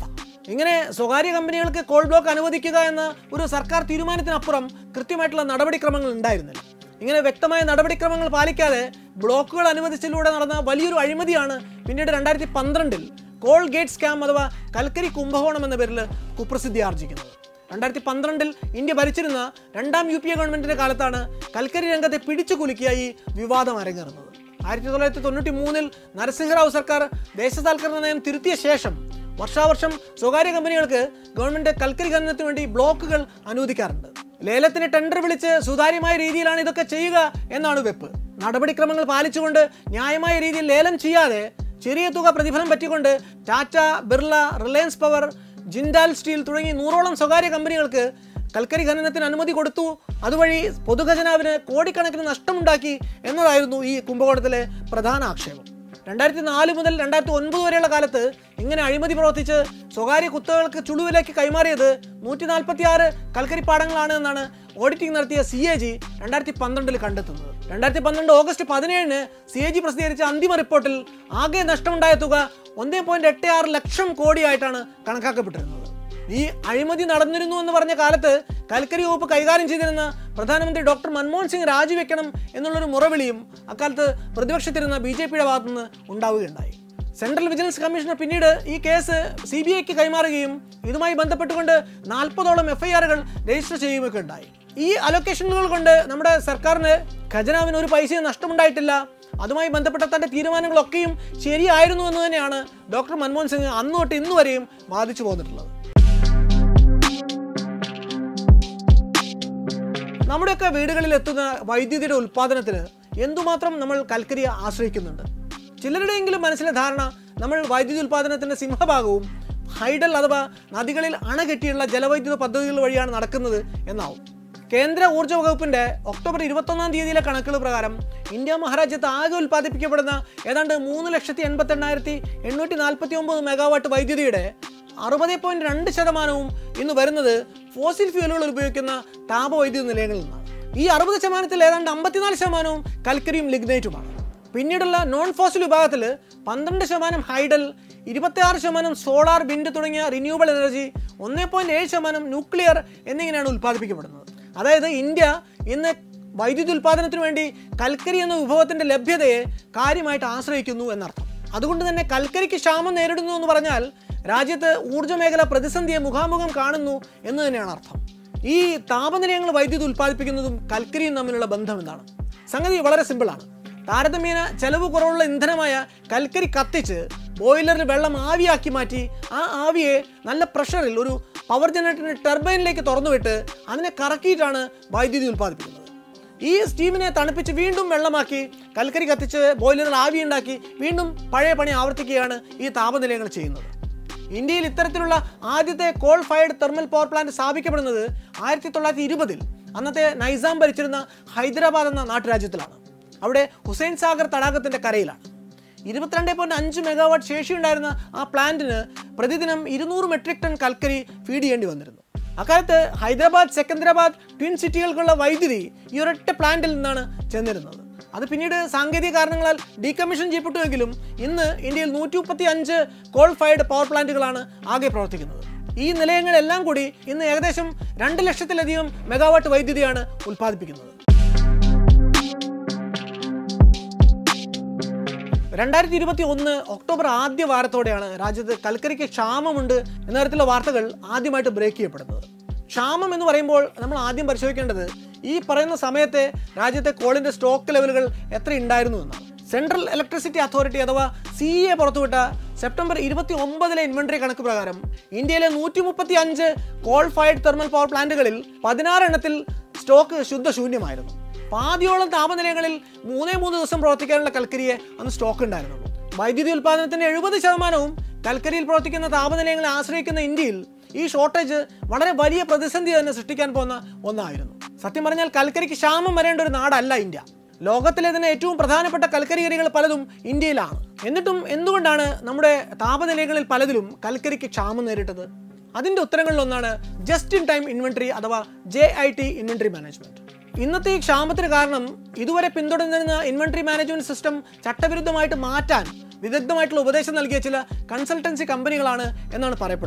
ഇങ്ങനെ സ്വകാര്യ കമ്പനികൾക്ക് കോൾ ബ്ലോക്ക് അനുവദിക്കുക എന്ന ഒരു സർക്കാർ തീരുമാനത്തിനപ്പുറം കൃത്യമായിട്ടുള്ള നടപടിക്രമങ്ങൾ ഉണ്ടായിരുന്നില്ല. ഇങ്ങനെ വ്യക്തമായ നടപടിക്രമങ്ങൾ പാലിക്കാതെ ബ്ലോക്കുകൾ അനുവദിച്ചതിലൂടെ നടന്ന വലിയൊരു അഴിമതിയാണ് പിന്നീട് 2012 കോൾ ഗേറ്റ് സ്കാം അഥവാ കൽക്കരി കുംഭകോണം എന്ന പേരിൽ കുപ്രസിദ്ധി ആർജിക്കുന്നത്. 2012 ഇന്ത്യ ഭരിച്ചിരുന്ന രണ്ടാം UPA ഗവൺമെന്റിന്റെ കാലത്താണ് കൽക്കരി രംഗത്തെ പിടിച്ചു കുലുക്കിയ ഈ വിവാദം അരങ്ങേറുന്നത്. 1993 നരസിംഹറാവു സർക്കാർ ദേശസാൽക്കരണ നയം തിരുത്തിയ ശേഷം വർഷാവർഷം സ്വകാര്യ കമ്പനികൾക്ക് ഗവൺമെന്റ് കൽക്കരി ഖനനത്തിന് വേണ്ടി ബ്ലോക്കുകൾ അനുവദിക്കാറുണ്ട്. ലേലത്തിന് ടെൻഡർ വിളിച്ച് സുതാര്യമായ രീതിയിലാണ് ഇതൊക്കെ ചെയ്യുക എന്നാണ് വെപ്പ്. നടപടിക്രമങ്ങൾ പാലിച്ചുകൊണ്ട് ന്യായമായ രീതിയിൽ ലേലം ചെയ്യാതെ ചെറിയ തുക പ്രതിഫലം പറ്റിക്കൊണ്ട് Tata, Birla, Reliance power, Jindal steel തുടങ്ങി 100ഓളം സ്വകാര്യ കമ്പനികൾക്ക് കൽക്കരി ഖനനത്തിന് അനുമതി കൊടുത്തു. അതുവഴി പൊതുഖജനാവിന് കോടിക്കണക്കിന് നഷ്ടമുണ്ടാക്കി എന്നതായിരുന്നു ഈ കുംഭകോണത്തിലെ പ്രധാന ആക്ഷേപം. 2004 മുതൽ 2009 വരെയുള്ള കാലത്ത് ഇങ്ങനെ അഴിമതി പ്രവർത്തിച്ച് സ്വകാര്യ കുത്തകൾക്ക് ചുളുവിലേക്ക് കൈമാറിയത് 146 കൽക്കരി പാടങ്ങളാണ് എന്നാണ് ഓഡിറ്റിംഗ് നടത്തിയ CAG 2012 കണ്ടെത്തുന്നത്. 2012 ഓഗസ്റ്റ് 17 CAG പ്രസിദ്ധീകരിച്ച അന്തിമ റിപ്പോർട്ടിൽ ആകെ നഷ്ടമുണ്ടായ തുക 1.86 ലക്ഷം കോടിയായിട്ടാണ് കണക്കാക്കപ്പെട്ടിരുന്നത്. ഈ അഴിമതി നടന്നിരുന്നു എന്ന് പറഞ്ഞ കാലത്ത് കൽക്കരി വകുപ്പ് കൈകാര്യം ചെയ്തിരുന്ന പ്രധാനമന്ത്രി ഡോക്ടർ മൻമോഹൻ സിംഗ് രാജിവെക്കണം എന്നുള്ളൊരു മുറവിളിയും അക്കാലത്ത് പ്രതിപക്ഷത്തിരുന്ന BJPയുടെ ഭാഗത്തു നിന്ന് ഉണ്ടാവുകയുണ്ടായി. സെൻട്രൽ വിജിലൻസ് കമ്മീഷണർ പിന്നീട് ഈ കേസ് CBIക്ക് കൈമാറുകയും ഇതുമായി ബന്ധപ്പെട്ടുകൊണ്ട് 40ഓളം FIRകൾ രജിസ്റ്റർ ചെയ്യുകയൊക്കെ ഉണ്ടായി. ഈ അലൊക്കേഷനുകൾ കൊണ്ട് നമ്മുടെ സർക്കാരിന് ഖജനാവിന് ഒരു പൈസയും നഷ്ടമുണ്ടായിട്ടില്ല. അതുമായി ബന്ധപ്പെട്ട തന്റെ തീരുമാനങ്ങളൊക്കെയും ശരിയായിരുന്നു എന്ന് തന്നെയാണ് ഡോക്ടർ മൻമോഹൻ സിംഗ് അന്ന് തൊട്ട് ഇന്ന് വരെയും വാദിച്ചു പോന്നിട്ടുള്ളത്. നമ്മുടെയൊക്കെ വീടുകളിൽ എത്തുന്ന വൈദ്യുതിയുടെ ഉൽപ്പാദനത്തിന് എന്തുമാത്രം നമ്മൾ കൽക്കരിയെ ആശ്രയിക്കുന്നുണ്ട്. ചിലരുടെയെങ്കിലും മനസ്സിലെ ധാരണ നമ്മൾ വൈദ്യുതി ഉൽപ്പാദനത്തിൻ്റെ സിംഹഭാഗവും ഹൈഡൽ അഥവാ നദികളിൽ അണകെട്ടിയുള്ള ജലവൈദ്യുത പദ്ധതികൾ വഴിയാണ് നടക്കുന്നത് എന്നാവും. കേന്ദ്ര ഊർജ്ജ വകുപ്പിൻ്റെ ഒക്ടോബർ 21 കണക്കുകൾ പ്രകാരം ഇന്ത്യ മഹാരാജ്യത്ത് ആകെ ഉൽപ്പാദിപ്പിക്കപ്പെടുന്ന ഏതാണ്ട് 3,88,849 മെഗാവാട്ട് വൈദ്യുതിയുടെ 60.2% ഇന്ന് വരുന്നത് ഫോസിൽ ഫ്യൂലുകൾ ഉപയോഗിക്കുന്ന താപവൈദ്യുത നിലയങ്ങളിൽ നിന്നാണ്. ഈ 60%-ൽ ഏതാണ്ട് 54% കൽക്കരിയും ലിഗ്നൈറ്റുമാണ്. പിന്നീടുള്ള നോൺ ഫോസിൽ വിഭാഗത്തിൽ 12% ഹൈഡൽ, 26% സോളാർ, വിൻഡ് തുടങ്ങിയ റിന്യൂവബിൾ എനർജി, 1.7% ന്യൂക്ലിയർ എന്നിങ്ങനെയാണ് ഉൽപ്പാദിപ്പിക്കപ്പെടുന്നത്. അതായത് ഇന്ത്യ ഇന്ന് വൈദ്യുതി ഉൽപ്പാദനത്തിന് വേണ്ടി കൽക്കരി എന്ന വിഭവത്തിൻ്റെ ലഭ്യതയെ കാര്യമായിട്ട് ആശ്രയിക്കുന്നു എന്നർത്ഥം. അതുകൊണ്ട് തന്നെ കൽക്കരിക്ക് ക്ഷാമം നേരിടുന്നു എന്ന് പറഞ്ഞാൽ രാജ്യത്ത് ഊർജ്ജ മേഖല പ്രതിസന്ധിയെ മുഖാമുഖം കാണുന്നു എന്ന് തന്നെയാണ് അർത്ഥം. ഈ താപനിലയങ്ങൾ വൈദ്യുതി ഉൽപ്പാദിപ്പിക്കുന്നതും കൽക്കരിയും തമ്മിലുള്ള ബന്ധം എന്താണ്? സംഗതി വളരെ സിമ്പിളാണ്. താരതമ്യേന ചെലവ് കുറവുള്ള ഇന്ധനമായ കൽക്കരി കത്തിച്ച് ബോയിലറിൽ വെള്ളം ആവിയാക്കി മാറ്റി ആ ആവിയെ നല്ല പ്രഷറിൽ ഒരു പവർ ജനറേറ്ററിൻ്റെ ടർബൈനിലേക്ക് തുറന്നുവിട്ട് അതിനെ കറക്കിയിട്ടാണ് വൈദ്യുതി ഉൽപ്പാദിപ്പിക്കുന്നത്. ഈ സ്റ്റീമിനെ തണുപ്പിച്ച് വീണ്ടും വെള്ളമാക്കി കൽക്കരി കത്തിച്ച് ബോയിലറിൽ ആവി ഉണ്ടാക്കി വീണ്ടും പഴയ പണി ആവർത്തിക്കുകയാണ് ഈ താപനിലയങ്ങൾ ചെയ്യുന്നത്. ഇന്ത്യയിൽ ഇത്തരത്തിലുള്ള ആദ്യത്തെ coal fired thermal power plant സ്ഥാപിക്കപ്പെടുന്നത് 1920 അന്നത്തെ നൈസാം ഭരിച്ചിരുന്ന ഹൈദരാബാദ് എന്ന നാട്ടുരാജ്യത്തിലാണ്. അവിടെ ഹുസൈൻ സാഗർ തടാകത്തിൻ്റെ കരയിലാണ്. 22.5 മെഗാവാട്ട് ശേഷിയുണ്ടായിരുന്ന ആ പ്ലാന്റിന് പ്രതിദിനം 200 മെട്രിക് ടൺ കൽക്കരി ഫീഡ് ചെയ്യേണ്ടി വന്നിരുന്നു. അക്കാലത്ത് ഹൈദരാബാദ്, സെക്കന്ദരാബാദ് ട്വിൻ സിറ്റികൾക്കുള്ള വൈദ്യുതി ഈ ഒരൊറ്റ പ്ലാന്റിൽ നിന്നാണ് ചെന്നിരുന്നത്. അത് പിന്നീട് സാങ്കേതിക കാരണങ്ങളാൽ ഡീകമ്മീഷൻ ചെയ്യപ്പെട്ടുവെങ്കിലും ഇന്ന് ഇന്ത്യയിൽ 135 കോൾ ഫയർഡ് പവർ പ്ലാന്റുകളാണ് ആകെ പ്രവർത്തിക്കുന്നത്. ഈ നിലയങ്ങളെല്ലാം കൂടി ഇന്ന് ഏകദേശം 2 ലക്ഷത്തിലധികം മെഗാവാട്ട് വൈദ്യുതിയാണ് ഉൽപ്പാദിപ്പിക്കുന്നത്. 2021 ഒക്ടോബർ ആദ്യ വാരത്തോടെയാണ് രാജ്യത്ത് കൽക്കരിക്ക് ക്ഷാമമുണ്ട് എന്ന തരത്തിലുള്ള വാർത്തകൾ ആദ്യമായിട്ട് ബ്രേക്ക് ചെയ്യപ്പെടുന്നത്. ക്ഷാമം എന്ന് പറയുമ്പോൾ നമ്മൾ ആദ്യം പരിശോധിക്കേണ്ടത് ഈ പറയുന്ന സമയത്തെ രാജ്യത്തെ കോളിൻ്റെ സ്റ്റോക്ക് ലെവലുകൾ എത്ര ഉണ്ടായിരുന്നു എന്നാണ്. സെൻട്രൽ ഇലക്ട്രിസിറ്റി അതോറിറ്റി അഥവാ CEA പുറത്തുവിട്ട സെപ്റ്റംബർ 29 ഇൻവെന്ററി കണക്ക് പ്രകാരം ഇന്ത്യയിലെ 135 കോൾ ഫയർഡ് തെർമൽ പവർ പ്ലാന്റുകളിൽ 16 എണ്ണത്തിൽ സ്റ്റോക്ക് ശുദ്ധശൂന്യമായിരുന്നു. പാതിയോളം താപനിലയങ്ങളിൽ 3 ദിവസം പ്രവർത്തിക്കാനുള്ള കൽക്കരിയെ അന്ന് സ്റ്റോക്ക് ഉണ്ടായിരുന്നുള്ളൂ. വൈദ്യുതി ഉൽപ്പാദനത്തിൻ്റെ 70% കൽക്കരിയിൽ പ്രവർത്തിക്കുന്ന താപനിലയങ്ങളെ ആശ്രയിക്കുന്ന ഇന്ത്യയിൽ ഈ ഷോർട്ടേജ് വളരെ വലിയ പ്രതിസന്ധി തന്നെ സൃഷ്ടിക്കാൻ പോകുന്ന ഒന്നായിരുന്നു. സത്യം പറഞ്ഞാൽ കൽക്കരിക്ക് ക്ഷാമം വരേണ്ട ഒരു നാടല്ല ഇന്ത്യ. ലോകത്തിലെ തന്നെ ഏറ്റവും പ്രധാനപ്പെട്ട കൽക്കരികൾ പലതും ഇന്ത്യയിലാണ്. എന്നിട്ടും എന്തുകൊണ്ടാണ് നമ്മുടെ താപനിലയങ്ങളിൽ പലതിലും കൽക്കരിക്ക് ക്ഷാമം നേരിട്ടത്? അതിൻ്റെ ഉത്തരങ്ങളിലൊന്നാണ് ജസ്റ്റ് ഇൻ ടൈം ഇൻവെന്ററി അഥവാ JIT ഇൻവെന്ററി മാനേജ്മെന്റ്. ഇന്നത്തെ ഈ ക്ഷാമത്തിന് കാരണം ഇതുവരെ പിന്തുടർന്നിരുന്ന ഇൻവെന്ററി മാനേജ്മെന്റ് സിസ്റ്റം ചട്ടവിരുദ്ധമായിട്ട് മാറ്റാൻ വിദഗ്ധമായിട്ടുള്ള ഉപദേശം നൽകിയ ചില കൺസൾട്ടൻസി കമ്പനികളാണ് എന്നാണ് പറയപ്പെടുന്നത്.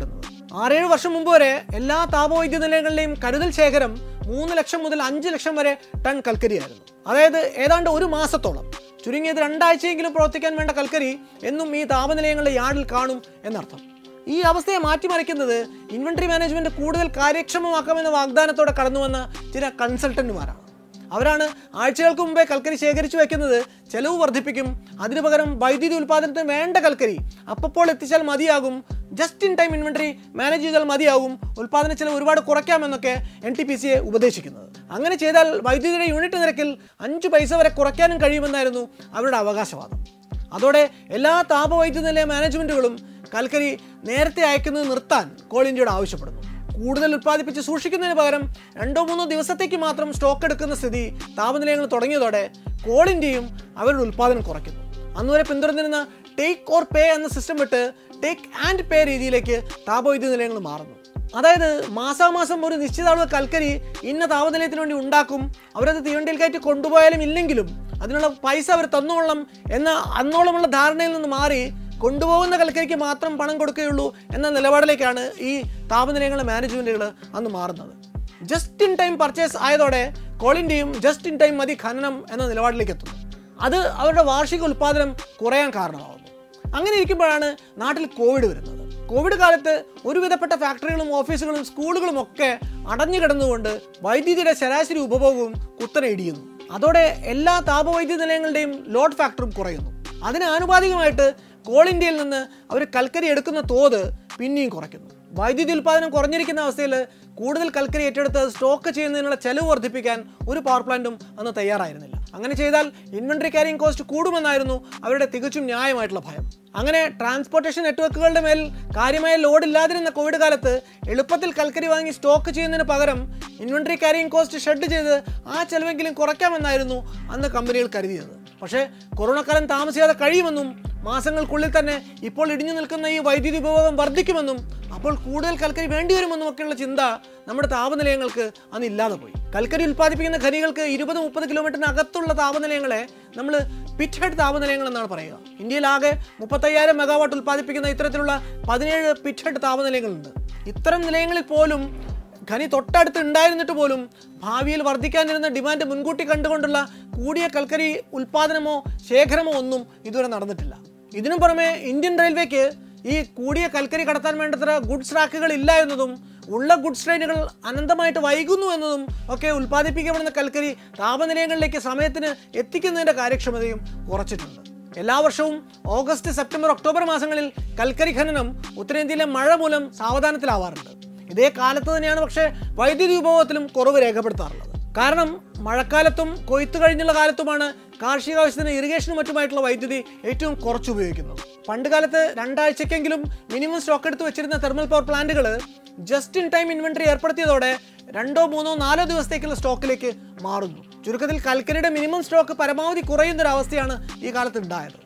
6-7 വർഷം മുമ്പ് വരെ എല്ലാ താപവൈദ്യുത നിലയങ്ങളിലെയും കരുതൽ ശേഖരം 3 ലക്ഷം മുതൽ 5 ലക്ഷം വരെ ടൺ കൽക്കരിയായിരുന്നു. അതായത് ഏതാണ്ട് ഒരു മാസത്തോളം, ചുരുങ്ങിയത് 2 ആഴ്ചയെങ്കിലും പ്രവർത്തിക്കാൻ വേണ്ട കൽക്കരി എന്നും ഈ താപനിലയങ്ങളുടെ യാർഡിൽ കാണും എന്നർത്ഥം. ഈ അവസ്ഥയെ മാറ്റിമറിക്കുന്നത് ഇൻവെന്ററി മാനേജ്മെന്റ് കൂടുതൽ കാര്യക്ഷമമാക്കാമെന്ന വാഗ്ദാനത്തോടെ കടന്നുവന്ന ചില കൺസൾട്ടന്റുമാരാണ്. അവരാണ് ആഴ്ചകൾക്ക് മുമ്പേ കൽക്കരി ശേഖരിച്ചു വയ്ക്കുന്നത് ചെലവ് വർദ്ധിപ്പിക്കും, അതിനു പകരം വൈദ്യുതി ഉൽപ്പാദനത്തിന് വേണ്ട കൽക്കരി അപ്പോൾ എത്തിച്ചാൽ മതിയാകും, just in time inventory manage ചെയ്താൽ മതിയാകും, ഉൽപ്പാദന ചെലവ് ഒരുപാട് കുറയ്ക്കാമെന്നൊക്കെ NTPCയെ ഉപദേശിക്കുന്നത്. അങ്ങനെ ചെയ്താൽ വൈദ്യുതിയുടെ യൂണിറ്റ് നിരക്കിൽ 5 പൈസ വരെ കുറയ്ക്കാനും കഴിയുമെന്നായിരുന്നു അവരുടെ അവകാശവാദം. അതോടെ എല്ലാ താപവൈദ്യുത നിലയ മാനേജ്മെന്റുകളും കൽക്കരി നേരത്തെ അയക്കുന്നത് നിർത്താൻ കോൾ ഇന്ത്യയോട് ആവശ്യപ്പെടുന്നു. കൂടുതൽ ഉൽപ്പാദിപ്പിച്ച് സൂക്ഷിക്കുന്നതിന് പകരം 2-3 ദിവസത്തേക്ക് മാത്രം സ്റ്റോക്ക് എടുക്കുന്ന സ്ഥിതി താപനിലയങ്ങൾ തുടങ്ങിയതോടെ കോൾ ഇന്ത്യയും അവരുടെ ഉൽപ്പാദനം കുറയ്ക്കുന്നു. അന്നുവരെ പിന്തുടർന്നിരുന്ന ടേക്ക് ഓർ പേ എന്ന സിസ്റ്റം വിട്ട് ടേക്ക് ആൻഡ് പേ രീതിയിലേക്ക് താപവൈദ്യുത നിലയങ്ങൾ മാറുന്നു. അതായത് മാസാമാസം ഒരു നിശ്ചിത അളവ് കൽക്കരി ഇന്ന താപനിലയത്തിന് വേണ്ടി ഉണ്ടാക്കും, അവരത് തീവണ്ടിയിൽ കയറ്റി കൊണ്ടുപോയാലും ഇല്ലെങ്കിലും അതിനുള്ള പൈസ അവർ തന്നോളണം എന്ന അന്നോളമുള്ള ധാരണയിൽ നിന്ന് മാറി കൊണ്ടുപോകുന്ന കൽക്കരിക്ക് മാത്രം പണം കൊടുക്കുകയുള്ളൂ എന്ന നിലപാടിലേക്കാണ് ഈ താപനിലയങ്ങളുടെ മാനേജ്മെന്റുകൾ അന്ന് മാറുന്നത്. ജസ്റ്റ് ഇൻ ടൈം പർച്ചേസ് ആയതോടെ കോൾ ഇന്ത്യയും ജസ്റ്റ് ഇൻ ടൈം മതി ഖനനം എന്ന നിലപാടിലേക്ക് എത്തുന്നു. അത് അവരുടെ വാർഷിക ഉൽപ്പാദനം കുറയാൻ കാരണമാകുന്നു. അങ്ങനെ ഇരിക്കുമ്പോഴാണ് നാട്ടിൽ കോവിഡ് വരുന്നത്. കോവിഡ് കാലത്ത് ഒരുവിധപ്പെട്ട ഫാക്ടറികളും ഓഫീസുകളും സ്കൂളുകളും ഒക്കെ അടഞ്ഞു കിടന്നുകൊണ്ട് വൈദ്യുതിയുടെ ശരാശരി ഉപഭോഗവും കുത്തനെ ഇടിയുന്നു. അതോടെ എല്ലാ താപവൈദ്യുത നിലയങ്ങളുടെയും ലോഡ് ഫാക്ടറും കുറയുന്നു. അതിന് ആനുപാതികമായിട്ട് കോൾ ഇന്ത്യയിൽ നിന്ന് അവർ കൽക്കരി എടുക്കുന്ന തോത് പിന്നെയും കുറയ്ക്കുന്നു. വൈദ്യുതി ഉൽപ്പാദനം കുറഞ്ഞിരിക്കുന്ന അവസ്ഥയിൽ കൂടുതൽ കൽക്കരി ഏറ്റെടുത്ത് സ്റ്റോക്ക് ചെയ്യുന്നതിനുള്ള ചെലവ് വർദ്ധിപ്പിക്കാൻ ഒരു പവർ പ്ലാന്റും അന്ന് തയ്യാറായിരുന്നില്ല. അങ്ങനെ ചെയ്താൽ ഇൻവെന്ററി ക്യാരിയിങ് കോസ്റ്റ് കൂടുമെന്നായിരുന്നു അവരുടെ തികച്ചും ന്യായമായിട്ടുള്ള ഭയം. അങ്ങനെ ട്രാൻസ്പോർട്ടേഷൻ നെറ്റ്വർക്കുകളുടെ മേൽ കാര്യമായ ലോഡ് ഇല്ലാതിരുന്ന കോവിഡ് കാലത്ത് എളുപ്പത്തിൽ കൽക്കരി വാങ്ങി സ്റ്റോക്ക് ചെയ്യുന്നതിന് പകരം ഇൻവെന്ററി ക്യാരിയിങ് കോസ്റ്റ് ഷെഡ് ചെയ്ത് ആ ചെലവെങ്കിലും കുറയ്ക്കാമെന്നായിരുന്നു അന്ന് കമ്പനികൾ കരുതിയത്. പക്ഷേ കൊറോണ കാലം താമസിയാതെ കഴിയുമെന്നും മാസങ്ങൾക്കുള്ളിൽ തന്നെ ഇപ്പോൾ ഇടിഞ്ഞു നിൽക്കുന്ന ഈ വൈദ്യുതി ഉപഭോഗം വർദ്ധിക്കുമെന്നും അപ്പോൾ കൂടുതൽ കൽക്കരി വേണ്ടിവരുമെന്നും ഒക്കെയുള്ള ചിന്ത നമ്മുടെ താപനിലയങ്ങൾക്ക് അന്ന് ഇല്ലാതെ പോയി. കൽക്കരി ഉൽപ്പാദിപ്പിക്കുന്ന ഖനികൾക്ക് 20-30 കിലോമീറ്ററിന് അകത്തുള്ള താപനിലയങ്ങളെ നമ്മൾ പിറ്റ് ഹെഡ് താപനിലയങ്ങൾ എന്നാണ് പറയുക. ഇന്ത്യയിലാകെ 35,000 മെഗാവാട്ട് ഉൽപ്പാദിപ്പിക്കുന്ന ഇത്തരത്തിലുള്ള 17 പിറ്റ് ഹെഡ് താപനിലയങ്ങളുണ്ട്. ഇത്തരം നിലയങ്ങളിൽ പോലും ഖനി തൊട്ടടുത്ത് ഉണ്ടായിരുന്നിട്ട് പോലും ഭാവിയിൽ വർദ്ധിക്കാനിരുന്ന ഡിമാൻഡ് മുൻകൂട്ടി കണ്ടുകൊണ്ടുള്ള കൂടിയ കൽക്കരി ഉൽപ്പാദനമോ ശേഖരമോ ഒന്നും ഇതുവരെ നടന്നിട്ടില്ല. ഇതിനു പുറമെ ഇന്ത്യൻ റെയിൽവേക്ക് ഈ കൂടിയ കൽക്കരി കടത്താൻ വേണ്ടത്ര ഗുഡ്സ് ട്രാക്കുകൾ ഇല്ല എന്നതും ഉള്ള ഗുഡ്സ് ട്രെയിനുകൾ അനന്തമായിട്ട് വൈകുന്നു എന്നതും ഒക്കെ ഉൽപ്പാദിപ്പിക്കപ്പെടുന്ന കൽക്കരി താപനിലയങ്ങളിലേക്ക് സമയത്തിന് എത്തിക്കുന്നതിൻ്റെ കാര്യക്ഷമതയും കുറച്ചിട്ടുണ്ട്. എല്ലാ വർഷവും ഓഗസ്റ്റ്, സെപ്റ്റംബർ, ഒക്ടോബർ മാസങ്ങളിൽ കൽക്കരി ഖനനം ഉത്തരേന്ത്യയിലെ മഴ മൂലം സാവധാനത്തിലാവാറുണ്ട്. ഇതേ കാലത്ത് തന്നെയാണ് പക്ഷേ വൈദ്യുതി ഉപഭോഗത്തിലും കുറവ് രേഖപ്പെടുത്താറുള്ളത്. കാരണം മഴക്കാലത്തും കൊയ്ത്ത് കഴിഞ്ഞുള്ള കാലത്തുമാണ് കാർഷിക ആവശ്യത്തിന് ഇറിഗേഷനും മറ്റുമായിട്ടുള്ള വൈദ്യുതി ഏറ്റവും കുറച്ച് ഉപയോഗിക്കുന്നത്. പണ്ട് കാലത്ത് 2 ആഴ്ചയ്ക്കെങ്കിലും മിനിമം സ്റ്റോക്ക് എടുത്ത് വെച്ചിരുന്ന തെർമൽ പവർ പ്ലാന്റുകൾ ജസ്റ്റ് ഇൻ ടൈം ഇൻവെന്ററി ഏർപ്പെടുത്തിയതോടെ 2, 3, 4 ദിവസത്തേക്കുള്ള സ്റ്റോക്കിലേക്ക് മാറുന്നു. ചുരുക്കത്തിൽ കൽക്കരിയുടെ മിനിമം സ്റ്റോക്ക് പരമാവധി കുറയുന്നൊരവസ്ഥയാണ് ഈ കാലത്ത് ഉണ്ടായത്.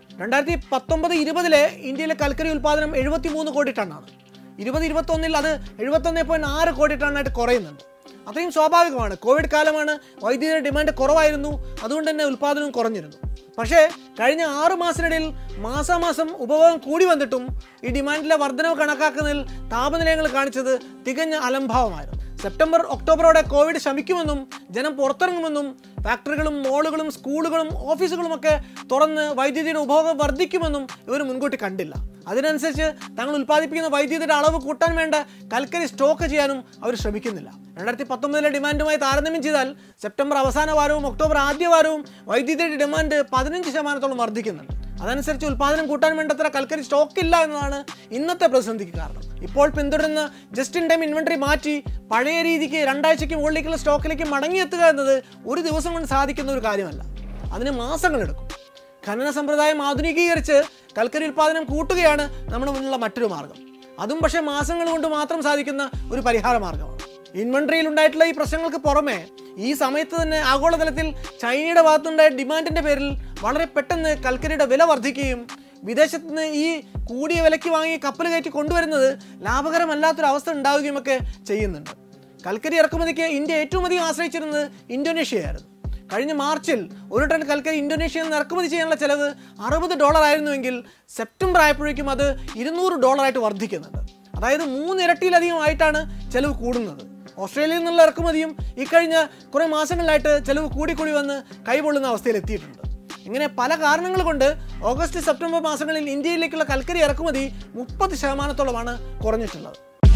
2019-20 ഇന്ത്യയിലെ കൽക്കരി ഉൽപ്പാദനം 73 കോടി ടണ്ണാണ്. 2021 അത് 71.6 കോടി ടണ്ണായിട്ട് കുറയുന്നുണ്ട്. അത്രയും സ്വാഭാവികമാണ്. കോവിഡ് കാലമാണ്, വൈദ്യുതിയുടെ ഡിമാൻഡ് കുറവായിരുന്നു, അതുകൊണ്ട് തന്നെ ഉൽപ്പാദനവും കുറഞ്ഞിരുന്നു. പക്ഷേ കഴിഞ്ഞ 6 മാസത്തിനിടയിൽ മാസാമാസം ഉപഭോഗം കൂടി വന്നിട്ടും ഈ ഡിമാൻഡിലെ വർധനവ് കണക്കാക്കുന്നതിൽ താപനിലയങ്ങൾ കാണിച്ചത് തികഞ്ഞ അലംഭാവമായിരുന്നു. സെപ്റ്റംബർ, ഒക്ടോബറോടെ കോവിഡ് ശമിക്കുമെന്നും ജനം പുറത്തിറങ്ങുമെന്നും ഫാക്ടറികളും മോളുകളും സ്കൂളുകളും ഓഫീസുകളും ഒക്കെ തുറന്ന് വൈദ്യുതിയുടെ ഉപഭോഗം വർദ്ധിക്കുമെന്നും ഇവർ മുൻകൂട്ടി കണ്ടില്ല. അതിനനുസരിച്ച് തങ്ങൾ ഉൽപ്പാദിപ്പിക്കുന്ന വൈദ്യുതിയുടെ അളവ് കൂട്ടാൻ വേണ്ട കൽക്കരി സ്റ്റോക്ക് ചെയ്യാനും അവർ ശ്രമിക്കുന്നില്ല. 2019 ഡിമാൻഡുമായി താരതമ്യം ചെയ്താൽ സെപ്റ്റംബർ അവസാന വാരവും ഒക്ടോബർ ആദ്യ വാരവും വൈദ്യുതിയുടെ ഡിമാൻഡ് 15% വർദ്ധിക്കുന്നുണ്ട്. അതനുസരിച്ച് ഉൽപ്പാദനം കൂട്ടാൻ വേണ്ടത്ര കൽക്കരി സ്റ്റോക്ക് ഇല്ല എന്നതാണ് ഇന്നത്തെ പ്രതിസന്ധിക്ക് കാരണം. ഇപ്പോൾ പിന്തുടരുന്ന ജസ്റ്റ് ഇൻ ടൈം ഇൻവെന്ററി മാറ്റി പഴയ രീതിക്ക് 2 ആഴ്ചയ്ക്ക് മുകളിലേക്കുള്ള സ്റ്റോക്കിലേക്ക് മടങ്ങിയെത്തുക എന്നത് ഒരു ദിവസം കൊണ്ട് സാധിക്കുന്ന ഒരു കാര്യമല്ല. അതിന് മാസങ്ങളെടുക്കും. ഖനന സമ്പ്രദായം ആധുനികീകരിച്ച് കൽക്കരി ഉൽപ്പാദനം കൂട്ടുകയാണ് നമ്മുടെ മുന്നിലുള്ള മറ്റൊരു മാർഗം. അതും പക്ഷേ മാസങ്ങൾ കൊണ്ട് മാത്രം സാധിക്കുന്ന ഒരു പരിഹാര മാർഗമാണ്. ഇൻവെന്ററിയിൽ ഉണ്ടായിട്ടുള്ള ഈ പ്രശ്നങ്ങൾക്ക് പുറമെ ഈ സമയത്ത് തന്നെ ആഗോളതലത്തിൽ ചൈനയുടെ ഭാഗത്തുണ്ടായ ഡിമാൻഡിൻ്റെ പേരിൽ വളരെ പെട്ടെന്ന് കൽക്കരിയുടെ വില വർദ്ധിക്കുകയും വിദേശത്ത് നിന്ന് ഈ കൂടിയ വിലയ്ക്ക് വാങ്ങി കപ്പൽ കയറ്റി കൊണ്ടുവരുന്നത് ലാഭകരമല്ലാത്തൊരവസ്ഥ ഉണ്ടാവുകയുമൊക്കെ ചെയ്യുന്നുണ്ട്. കൽക്കരി ഇറക്കുമതിക്ക് ഇന്ത്യ ഏറ്റവും അധികം ആശ്രയിച്ചിരുന്നത് ഇന്തോനേഷ്യയായിരുന്നു. കഴിഞ്ഞ മാർച്ചിൽ 1 ടൺ കൽക്കരി ഇന്തോനേഷ്യയിൽ നിന്ന് ഇറക്കുമതി ചെയ്യാനുള്ള ചെലവ് $60 ആയിരുന്നുവെങ്കിൽ സെപ്റ്റംബർ ആയപ്പോഴേക്കും അത് $200 വർദ്ധിക്കുന്നുണ്ട്. അതായത് 3 ഇരട്ടിയിലധികമായിട്ടാണ് ചെലവ് കൂടുന്നത്. ഓസ്ട്രേലിയയിൽ നിന്നുള്ള ഇറക്കുമതിയും ഇക്കഴിഞ്ഞ കുറേ മാസങ്ങളിലായിട്ട് ചെലവ് കൂടിക്കൂടി വന്ന് കൈപൊള്ളുന്ന അവസ്ഥയിൽ എത്തിയിട്ടുണ്ട്. ഇങ്ങനെ പല കാരണങ്ങൾ കൊണ്ട് ഓഗസ്റ്റ് സെപ്റ്റംബർ മാസങ്ങളിൽ ഇന്ത്യയിലേക്കുള്ള കൽക്കരി ഇറക്കുമതി 30% കുറഞ്ഞിട്ടുള്ളത്.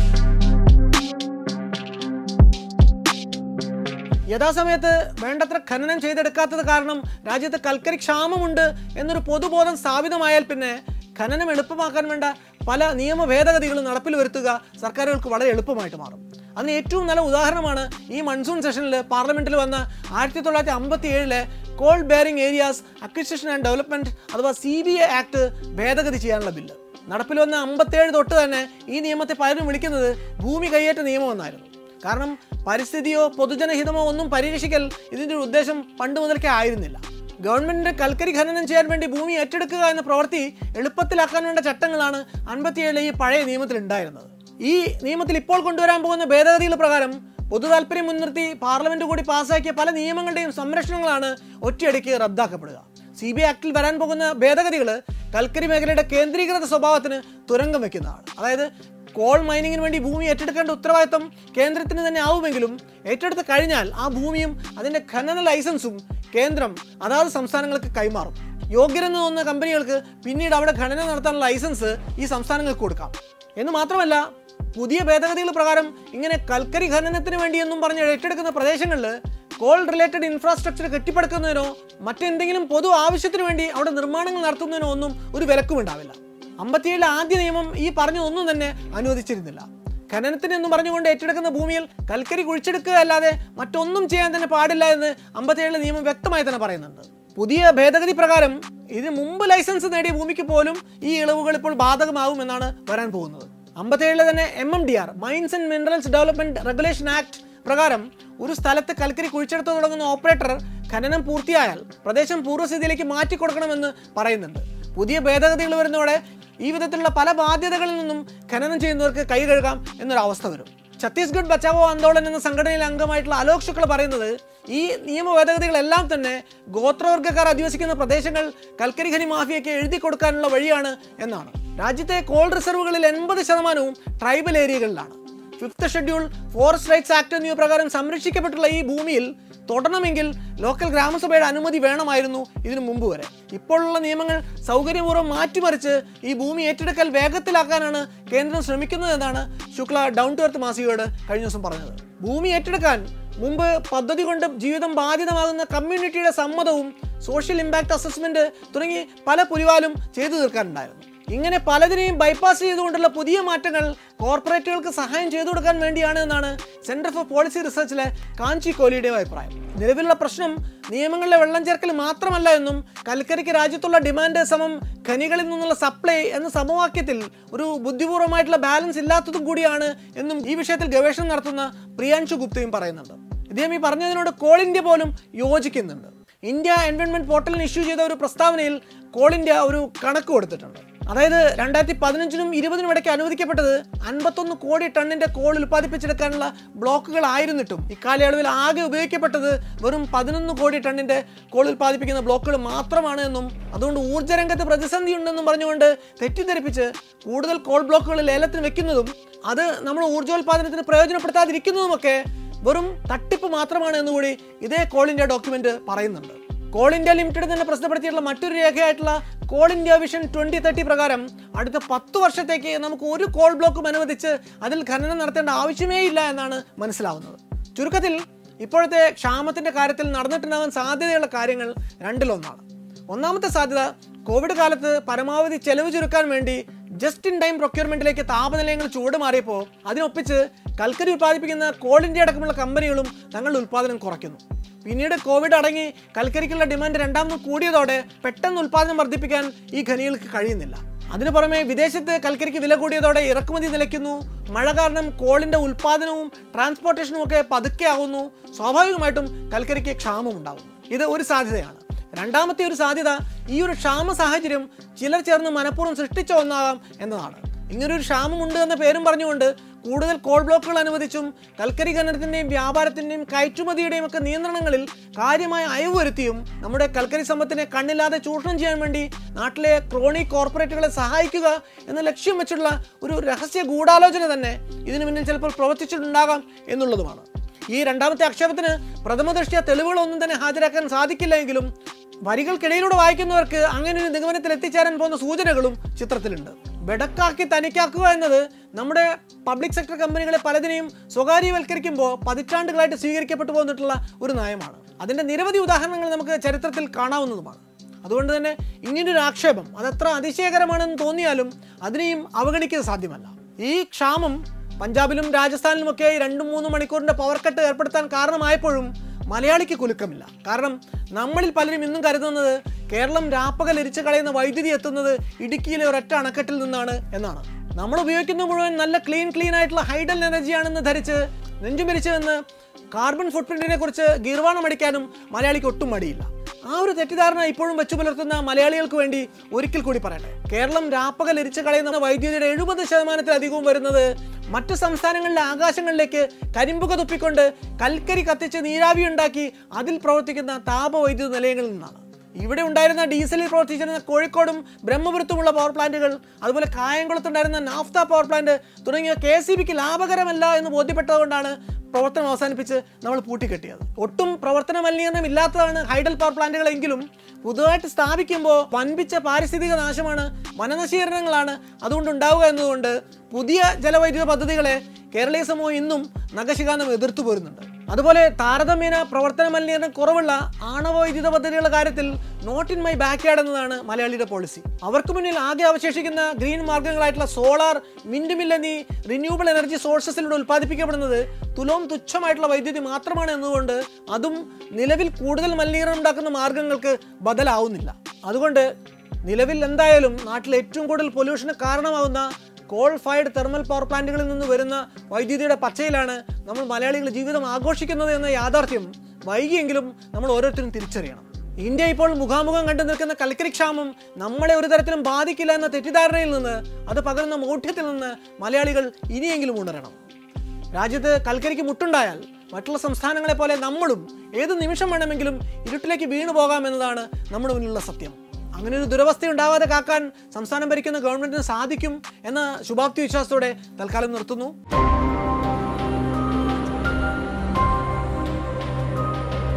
യഥാസമയത്ത് വേണ്ടത്ര ഖനനം ചെയ്തെടുക്കാത്തത് കാരണം രാജ്യത്ത് കൽക്കരി ക്ഷാമമുണ്ട് എന്നൊരു പൊതുബോധം സ്ഥാപിതമായാൽ പിന്നെ ഖനനം എളുപ്പമാക്കാൻ വേണ്ട പല നിയമ ഭേദഗതികളും നടപ്പിൽ വരുത്തുക സർക്കാരുകൾക്ക് വളരെ എളുപ്പമായിട്ട് മാറും. അതിന് ഏറ്റവും നല്ല ഉദാഹരണമാണ് ഈ മൺസൂൺ സെഷനിൽ പാർലമെന്റിൽ വന്ന 1957 coal bearing areas acquisition and development അഥവാ CBA ആക്ട് ഭേദഗതി ചെയ്യാനുള്ള ബില്ല്. നടപ്പിൽ വന്ന 57 തൊട്ട് തന്നെ ഈ നിയമത്തെ പലരും വിളിക്കുന്നത് ഭൂമി കയ്യേറ്റ നിയമം എന്നായിരുന്നു. കാരണം പരിസ്ഥിതിയോ പൊതുജനഹിതമോ ഒന്നും പരിരക്ഷിക്കൽ ഇതിൻ്റെ ഒരു ഉദ്ദേശം പണ്ട് മുതൽക്കേ ആയിരുന്നില്ല. ഗവൺമെന്റിന്റെ കൽക്കരി ഖനനം ചെയ്യാൻ വേണ്ടി ഭൂമി ഏറ്റെടുക്കുക എന്ന പ്രവൃത്തി എളുപ്പത്തിലാക്കാൻ വേണ്ട ചട്ടങ്ങളാണ് 57 ഈ പഴയ നിയമത്തിൽ ഉണ്ടായിരുന്നത്. ഈ നിയമത്തിൽ ഇപ്പോൾ കൊണ്ടുവരാൻ പോകുന്ന ഭേദഗതികൾ പ്രകാരം പൊതു താല്പര്യം മുൻനിർത്തി പാർലമെന്റ് കൂടി പാസ്സാക്കിയ പല നിയമങ്ങളുടെയും സംരക്ഷണങ്ങളാണ് ഒറ്റയടിക്ക് റദ്ദാക്കപ്പെടുക. CBA ആക്ടിൽ വരാൻ പോകുന്ന ഭേദഗതികൾ കൽക്കരി മേഖലയുടെ കേന്ദ്രീകൃത സ്വഭാവത്തിന് തുരങ്കം വെക്കുന്നതാണ്. അതായത് കോൾ മൈനിങ്ങിന് വേണ്ടി ഭൂമി ഏറ്റെടുക്കേണ്ട ഉത്തരവാദിത്വം കേന്ദ്രത്തിന് തന്നെ ആവുമെങ്കിലും ഏറ്റെടുത്ത് കഴിഞ്ഞാൽ ആ ഭൂമിയും അതിൻ്റെ ഖനന ലൈസൻസും കേന്ദ്രം അതാത് സംസ്ഥാനങ്ങൾക്ക് കൈമാറും. യോഗ്യരെന്ന് തോന്നുന്ന കമ്പനികൾക്ക് പിന്നീട് അവിടെ ഖനനം നടത്താനുള്ള ലൈസൻസ് ഈ സംസ്ഥാനങ്ങൾക്ക് കൊടുക്കാം. എന്ന് മാത്രമല്ല പുതിയ ഭേദഗതികൾ പ്രകാരം ഇങ്ങനെ കൽക്കരി ഖനനത്തിന് വേണ്ടിയെന്നും പറഞ്ഞ് ഏറ്റെടുക്കുന്ന പ്രദേശങ്ങളിൽ കോൾ റിലേറ്റഡ് ഇൻഫ്രാസ്ട്രക്ചർ കെട്ടിപ്പടുക്കുന്നതിനോ മറ്റെന്തെങ്കിലും പൊതു ആവശ്യത്തിന് വേണ്ടി അവിടെ നിർമ്മാണങ്ങൾ നടത്തുന്നതിനോ ഒന്നും ഒരു വിലക്കും ഉണ്ടാവില്ല. 57 ആദ്യ നിയമം ഈ പറഞ്ഞതൊന്നും തന്നെ അനുവദിച്ചിരുന്നില്ല. ഖനനത്തിന് എന്ന് പറഞ്ഞുകൊണ്ട് ഏറ്റെടുക്കുന്ന ഭൂമിയിൽ കൽക്കരി കുഴിച്ചെടുക്കുക അല്ലാതെ മറ്റൊന്നും ചെയ്യാൻ തന്നെ പാടില്ല എന്ന് 57 നിയമം വ്യക്തമായി തന്നെ പറയുന്നുണ്ട്. പുതിയ ഭേദഗതി പ്രകാരം ഇതിന് മുമ്പ് ലൈസൻസ് നേടിയ ഭൂമിക്ക് പോലും ഈ ഇളവുകൾ ഇപ്പോൾ ബാധകമാവുമെന്നാണ് വരാൻ പോകുന്നത്. 57 തന്നെ MMDR mines and minerals development regulation act പ്രകാരം ഒരു സ്ഥലത്ത് കൽക്കരി കുഴിച്ചെടുത്ത് തുടങ്ങുന്ന ഓപ്പറേറ്റർ ഖനനം പൂർത്തിയായാൽ പ്രദേശം പൂർവ്വസ്ഥിതിയിലേക്ക് മാറ്റിക്കൊടുക്കണമെന്ന് പറയുന്നുണ്ട്. പുതിയ ഭേദഗതികൾ വരുന്നതോടെ ഈ വിധത്തിലുള്ള പല ബാധ്യതകളിൽ നിന്നും ഖനനം ചെയ്യുന്നവർക്ക് കൈ കഴുകാം എന്നൊരവസ്ഥ വരും. ഛത്തീസ്ഗഡ് ബച്ചാവോ ആന്തോളൻ എന്ന സംഘടനയിലെ അംഗമായിട്ടുള്ള അലോക് ശുക്ല പറയുന്നത് ഈ നിയമ ഭേദഗതികളെല്ലാം തന്നെ ഗോത്രവർഗ്ഗക്കാർ അധിവസിക്കുന്ന പ്രദേശങ്ങൾ കൽക്കരി ഖനി മാഫിയയ്ക്ക് എഴുതി കൊടുക്കാനുള്ള വഴിയാണ് എന്നാണ്. രാജ്യത്തെ കോൾ റിസർവുകളിൽ 80% ട്രൈബൽ ഏരിയകളിലാണ്. 5th schedule forest rights act എന്നിവ പ്രകാരം സംരക്ഷിക്കപ്പെട്ടുള്ള ഈ ഭൂമിയിൽ തൊടണമെങ്കിൽ ലോക്കൽ ഗ്രാമസഭയുടെ അനുമതി വേണമായിരുന്നു ഇതിനു മുമ്പ് വരെ. ഇപ്പോഴുള്ള നിയമങ്ങൾ സൗകര്യപൂർവ്വം മാറ്റിമറിച്ച് ഈ ഭൂമി ഏറ്റെടുക്കൽ വേഗത്തിലാക്കാനാണ് കേന്ദ്രം ശ്രമിക്കുന്നതെന്നാണ് ശുക്ല ഡൗൺ ടു എർത്ത് മാസികയോട് കഴിഞ്ഞ ദിവസം പറഞ്ഞത്. ഭൂമി ഏറ്റെടുക്കാൻ മുമ്പ് പദ്ധതി കൊണ്ട് ജീവിതം ബാധിതമാകുന്ന കമ്മ്യൂണിറ്റിയുടെ സമ്മതവും സോഷ്യൽ ഇമ്പാക്ട് അസസ്മെന്റ് തുടങ്ങി പല പുലിവാലും ചെയ്തു തീർക്കാനുണ്ടായിരുന്നു. ഇങ്ങനെ പലതിനെയും ബൈപ്പാസ് ചെയ്തുകൊണ്ടുള്ള പുതിയ മാറ്റങ്ങൾ കോർപ്പറേറ്റുകൾക്ക് സഹായം ചെയ്തു കൊടുക്കാൻ വേണ്ടിയാണ് എന്നാണ് സെന്റർ ഫോർ പോളിസി റിസർച്ചിലെ കാഞ്ചി കോലിയുടെ അഭിപ്രായം. നിലവിലുള്ള പ്രശ്നം നിയമങ്ങളിലെ വെള്ളം ചേർക്കൽ മാത്രമല്ല എന്നും കൽക്കരിക്ക് രാജ്യത്തുള്ള ഡിമാൻഡ് സമം ഖനികളിൽ നിന്നുള്ള സപ്ലൈ എന്ന സമവാക്യത്തിൽ ഒരു ബുദ്ധിപൂർവ്വമായിട്ടുള്ള ബാലൻസ് ഇല്ലാത്തതും കൂടിയാണ് എന്നും ഈ വിഷയത്തിൽ ഗവേഷണം നടത്തുന്ന പ്രിയാൻഷു ഗുപ്തയും പറയുന്നുണ്ട്. ഇദ്ദേഹം ഈ പറഞ്ഞതിനോട് കോൾ ഇന്ത്യ പോലും യോജിക്കുന്നുണ്ട്. ഇന്ത്യ എൻവയോൺമെന്റ് പോർട്ടലിന് ഇഷ്യൂ ചെയ്ത ഒരു പ്രസ്താവനയിൽ കോൾ ഇന്ത്യ ഒരു കണക്ക് കൊടുത്തിട്ടുണ്ട്. അതായത് 2015-നും 20-നും ഇടയ്ക്ക് അനുവദിക്കപ്പെട്ടത് 51 കോടി ടണ്ണിന്റെ കോൾ ഉൽപ്പാദിപ്പിച്ചെടുക്കാനുള്ള ബ്ലോക്കുകൾ ആയിരുന്നിട്ടും ഇക്കാലയളവിൽ ആകെ ഉപയോഗിക്കപ്പെട്ടത് വെറും 11 കോടി ടണ്ണിന്റെ കോൾ ഉൽപ്പാദിപ്പിക്കുന്ന ബ്ലോക്കുകൾ മാത്രമാണ് എന്നും അതുകൊണ്ട് ഊർജ്ജരംഗത്ത് പ്രതിസന്ധി ഉണ്ടെന്നും പറഞ്ഞുകൊണ്ട് തെറ്റിദ്ധരിപ്പിച്ച് കൂടുതൽ കോൾ ബ്ലോക്കുകൾ ലേലത്തിന് വെക്കുന്നതും അത് നമ്മുടെ ഊർജ്ജോൽപാദനത്തിന് പ്രയോജനപ്പെടുത്താതിരിക്കുന്നതുമൊക്കെ വെറും തട്ടിപ്പ് മാത്രമാണ് എന്നുകൂടി ഇതേ കോൾ ഇന്ത്യ ഡോക്യുമെന്റ് പറയുന്നുണ്ട്. കോൾ ഇന്ത്യ ലിമിറ്റഡ് തന്നെ പ്രസിദ്ധപ്പെടുത്തിയിട്ടുള്ള മറ്റൊരു രേഖയായിട്ടുള്ള കോൾ ഇന്ത്യ വിഷൻ 2030 പ്രകാരം അടുത്ത 10 വർഷത്തേക്ക് നമുക്ക് ഒരു കോൾ ബ്ലോക്കും അനുവദിച്ച് അതിൽ ഖനനം നടത്തേണ്ട ആവശ്യമേ ഇല്ല എന്നാണ് മനസ്സിലാവുന്നത്. ചുരുക്കത്തിൽ ഇപ്പോഴത്തെ ക്ഷാമത്തിന്റെ കാര്യത്തിൽ നടന്നിട്ടുണ്ടാകാൻ സാധ്യതയുള്ള കാര്യങ്ങൾ രണ്ടിലൊന്നാണ്. ഒന്നാമത്തെ സാധ്യത കോവിഡ് കാലത്ത് പരമാവധി ചെലവ് ചുരുക്കാൻ വേണ്ടി ജസ്റ്റ് ഇൻ ടൈം പ്രൊക്യൂർമെന്റിലേക്ക് താപനിലയങ്ങൾ ചൂട് മാറിയപ്പോൾ അതിനൊപ്പിച്ച് കൽക്കരി ഉൽപ്പാദിപ്പിക്കുന്ന കോൾ ഇന്ത്യ അടക്കമുള്ള കമ്പനികളും തങ്ങളുടെ ഉൽപ്പാദനം കുറയ്ക്കുന്നു. പിന്നീട് കോവിഡ് അടങ്ങി കൽക്കരിക്കുള്ള ഡിമാൻഡ് രണ്ടാമതും കൂടിയതോടെ പെട്ടെന്ന് ഉൽപ്പാദനം വർദ്ധിപ്പിക്കാൻ ഈ ഖനികൾക്ക് കഴിയുന്നില്ല. അതിനു പുറമെ വിദേശത്ത് കൽക്കരിക്ക് വില കൂടിയതോടെ ഇറക്കുമതി നിലയ്ക്കുന്നു. മഴ കാരണം കോളിന്റെ ഉൽപ്പാദനവും ട്രാൻസ്പോർട്ടേഷനും ഒക്കെ പതുക്കെ ആവുന്നു. സ്വാഭാവികമായിട്ടും കൽക്കരിക്ക് ക്ഷാമം ഉണ്ടാകുന്നു. ഇത് ഒരു സാധ്യതയാണ്. രണ്ടാമത്തെ ഒരു സാധ്യത ഈ ഒരു ക്ഷാമ സാഹചര്യം ചിലർ ചേർന്ന് മനഃപൂർവ്വം സൃഷ്ടിച്ച ഒന്നാകാം എന്നതാണ്. ഇങ്ങനൊരു ക്ഷാമമുണ്ട് എന്ന പേരും പറഞ്ഞുകൊണ്ട് കൂടുതൽ കോൾ ബ്ലോക്കുകൾ അനുവദിച്ചും കൽക്കരി ഖനനത്തിൻ്റെയും വ്യാപാരത്തിൻ്റെയും കയറ്റുമതിയുടെയും ഒക്കെ നിയന്ത്രണങ്ങളിൽ കാര്യമായ അയവ് വരുത്തിയും നമ്മുടെ കൽക്കരി സമ്പത്തിനെ കണ്ണില്ലാതെ ചൂഷണം ചെയ്യാൻ വേണ്ടി നാട്ടിലെ ക്രോണി കോർപ്പറേറ്റുകളെ സഹായിക്കുക എന്ന ലക്ഷ്യം വെച്ചുള്ള ഒരു രഹസ്യ ഗൂഢാലോചന തന്നെ ഇതിനു മുന്നിൽ ചിലപ്പോൾ പ്രവർത്തിച്ചിട്ടുണ്ടാകാം എന്നുള്ളതുമാണ്. ഈ രണ്ടാമത്തെ ആക്ഷേപത്തിന് പ്രഥമദൃഷ്ട്യാ തെളിവുകളൊന്നും തന്നെ ഹാജരാക്കാൻ സാധിക്കില്ല എങ്കിലും വരികൾക്കിടയിലൂടെ വായിക്കുന്നവർക്ക് അങ്ങനെ ഒരു നിഗമനത്തിൽ എത്തിച്ചേരാൻ പോകുന്ന സൂചനകളും ചിത്രത്തിലുണ്ട്. വെടക്കാക്കി തനിക്കാക്കുക എന്നത് നമ്മുടെ പബ്ലിക് സെക്ടർ കമ്പനികളെ പലതിനെയും സ്വകാര്യവൽക്കരിക്കുമ്പോൾ പതിറ്റാണ്ടുകളായിട്ട് സ്വീകരിക്കപ്പെട്ടു പോന്നിട്ടുള്ള ഒരു നയമാണ്. അതിൻ്റെ നിരവധി ഉദാഹരണങ്ങൾ നമുക്ക് ചരിത്രത്തിൽ കാണാവുന്നതുമാണ്. അതുകൊണ്ട് തന്നെ ഇങ്ങനൊരു ആക്ഷേപം അതത്ര അതിശയകരമാണെന്ന് തോന്നിയാലും അതിനെയും അവഗണിക്കുക സാധ്യമല്ല. ഈ ക്ഷാമം പഞ്ചാബിലും രാജസ്ഥാനിലുമൊക്കെ 2-3 മണിക്കൂറിൻ്റെ പവർ കട്ട് ഏർപ്പെടുത്താൻ കാരണമായപ്പോഴും മലയാളിക്ക് കുലുക്കമില്ല. കാരണം നമ്മളിൽ പലരും ഇന്നും കരുതുന്നത് കേരളം രാപ്പകൽ എരിച്ചു കളയുന്ന വൈദ്യുതി എത്തുന്നത് ഇടുക്കിയിലെ ഒരൊറ്റ അണക്കെട്ടിൽ നിന്നാണ് എന്നാണ്. നമ്മൾ ഉപയോഗിക്കുന്ന മുഴുവൻ നല്ല ക്ലീൻ ആയിട്ടുള്ള ഹൈഡൽ എനർജിയാണെന്ന് ധരിച്ച് നെഞ്ചുമരിച്ചതെന്ന് കാർബൺ ഫുട്പ്രിന്റിനെ കുറിച്ച് ഗീർവാണം അടിക്കാനും മലയാളിക്ക് ഒട്ടും മടിയില്ല. ആ ഒരു തെറ്റിദ്ധാരണ ഇപ്പോഴും വെച്ചു പുലർത്തുന്ന മലയാളികൾക്ക് വേണ്ടി ഒരിക്കൽ കൂടി പറയട്ടെ, കേരളം രാപ്പകൽ എരിച്ചു കളയുന്ന വൈദ്യുതിയുടെ 70%-ലധികവും വരുന്നത് മറ്റു സംസ്ഥാനങ്ങളിലെ ആകാശങ്ങളിലേക്ക് കരിമ്പുക തുപ്പിക്കൊണ്ട് കൽക്കരി കത്തിച്ച് നീരാവി ഉണ്ടാക്കി അതിൽ പ്രവർത്തിക്കുന്ന താപവൈദ്യുത നിലയങ്ങളിൽ നിന്നാണ്. ഇവിടെ ഉണ്ടായിരുന്ന ഡീസലിൽ പ്രവർത്തിച്ചിരുന്ന കോഴിക്കോടും ബ്രഹ്മപുരത്തുമുള്ള പവർ പ്ലാന്റുകൾ, അതുപോലെ കായംകുളത്തുണ്ടായിരുന്ന നാഫ്ത പവർ പ്ലാന്റ് തുടങ്ങിയ KCBക്ക് ലാഭകരമല്ല എന്ന് ബോധ്യപ്പെട്ടതുകൊണ്ടാണ് പ്രവർത്തനം അവസാനിപ്പിച്ച് നമ്മൾ പൂട്ടിക്കെട്ടിയത്. ഒട്ടും പ്രവർത്തന മലിനീകരണം ഇല്ലാത്തതാണ് ഹൈഡൽ പവർ പ്ലാന്റുകളെങ്കിലും പുതുതായിട്ട് സ്ഥാപിക്കുമ്പോൾ വൻപിച്ച പാരിസ്ഥിതിക നാശമാണ്, വനനശീകരണങ്ങളാണ് അതുകൊണ്ടുണ്ടാവുക എന്നതുകൊണ്ട് പുതിയ ജലവൈദ്യുത പദ്ധതികളെ കേരളീയ സമൂഹം ഇന്നും നഖശിഖാന്തം എതിർത്തു പോരുന്നുണ്ട്. അതുപോലെ താരതമ്യേന പ്രവർത്തന മലിനീകരണം കുറവുള്ള ആണവ വൈദ്യുത പദ്ധതികളുടെ കാര്യത്തിൽ നോട്ട് ഇൻ മൈ ബാക്ക്യാർഡ് എന്നതാണ് മലയാളിയുടെ പോളിസി. അവർക്ക് മുന്നിൽ ആകെ അവശേഷിക്കുന്ന ഗ്രീൻ മാർഗങ്ങളായിട്ടുള്ള സോളാർ, വിൻഡ് മിൽ എന്നീ റിന്യൂവബിൾ എനർജി സോഴ്സസിലൂടെ ഉൽപ്പാദിപ്പിക്കപ്പെടുന്നത് തുച്ഛമായിട്ടുള്ള വൈദ്യുതി മാത്രമാണ് എന്നതുകൊണ്ട് അതും നിലവിൽ കൂടുതൽ മലിനീകരണം ഉണ്ടാക്കുന്ന മാർഗങ്ങൾക്ക് ബദലാവുന്നില്ല. അതുകൊണ്ട് നിലവിൽ എന്തായാലും നാട്ടിൽ ഏറ്റവും കൂടുതൽ പൊല്യൂഷന് കാരണമാകുന്ന കോൾ ഫയർഡ് തെർമൽ പവർ പ്ലാന്റുകളിൽ നിന്ന് വരുന്ന വൈദ്യുതിയുടെ പച്ചയിലാണ് നമ്മൾ മലയാളികൾ ജീവിതം ആഘോഷിക്കുന്നത് എന്ന യാഥാർത്ഥ്യം വൈകിയെങ്കിലും നമ്മൾ ഓരോരുത്തരും തിരിച്ചറിയണം. ഇന്ത്യ ഇപ്പോൾ മുഖാമുഖം കണ്ടു നിൽക്കുന്ന കൽക്കരി ക്ഷാമം നമ്മളെ ഒരു തരത്തിലും ബാധിക്കില്ല എന്ന തെറ്റിദ്ധാരണയിൽ നിന്ന്, അത് പകരുന്ന മൂഢ്യത്തിൽ നിന്ന് മലയാളികൾ ഇനിയെങ്കിലും ഉണരണം. രാജ്യത്ത് കൽക്കരിക്ക് മുട്ടുണ്ടായാൽ മറ്റുള്ള സംസ്ഥാനങ്ങളെ പോലെ നമ്മളും ഏത് നിമിഷം വേണമെങ്കിലും ഇരുട്ടിലേക്ക് വീണു പോകാമെന്നതാണ് നമ്മുടെ മുന്നിലുള്ള സത്യം. അങ്ങനെ ഒരു ദുരവസ്ഥ ഉണ്ടാവാതെ കാക്കാൻ സംസ്ഥാനം ഭരിക്കുന്ന ഗവൺമെന്റിന് സാധിക്കും എന്ന ശുഭാപ്തി വിശ്വാസത്തോടെ തൽക്കാലം നിർത്തുന്നു.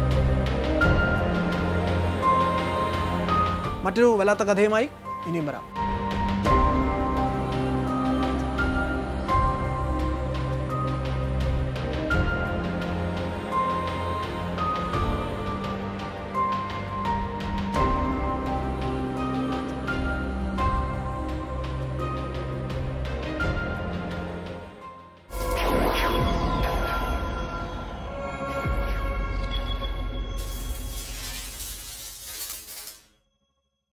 മറ്റൊരു വല്ലാത്ത കഥയുമായി ഇനിയും വരാം.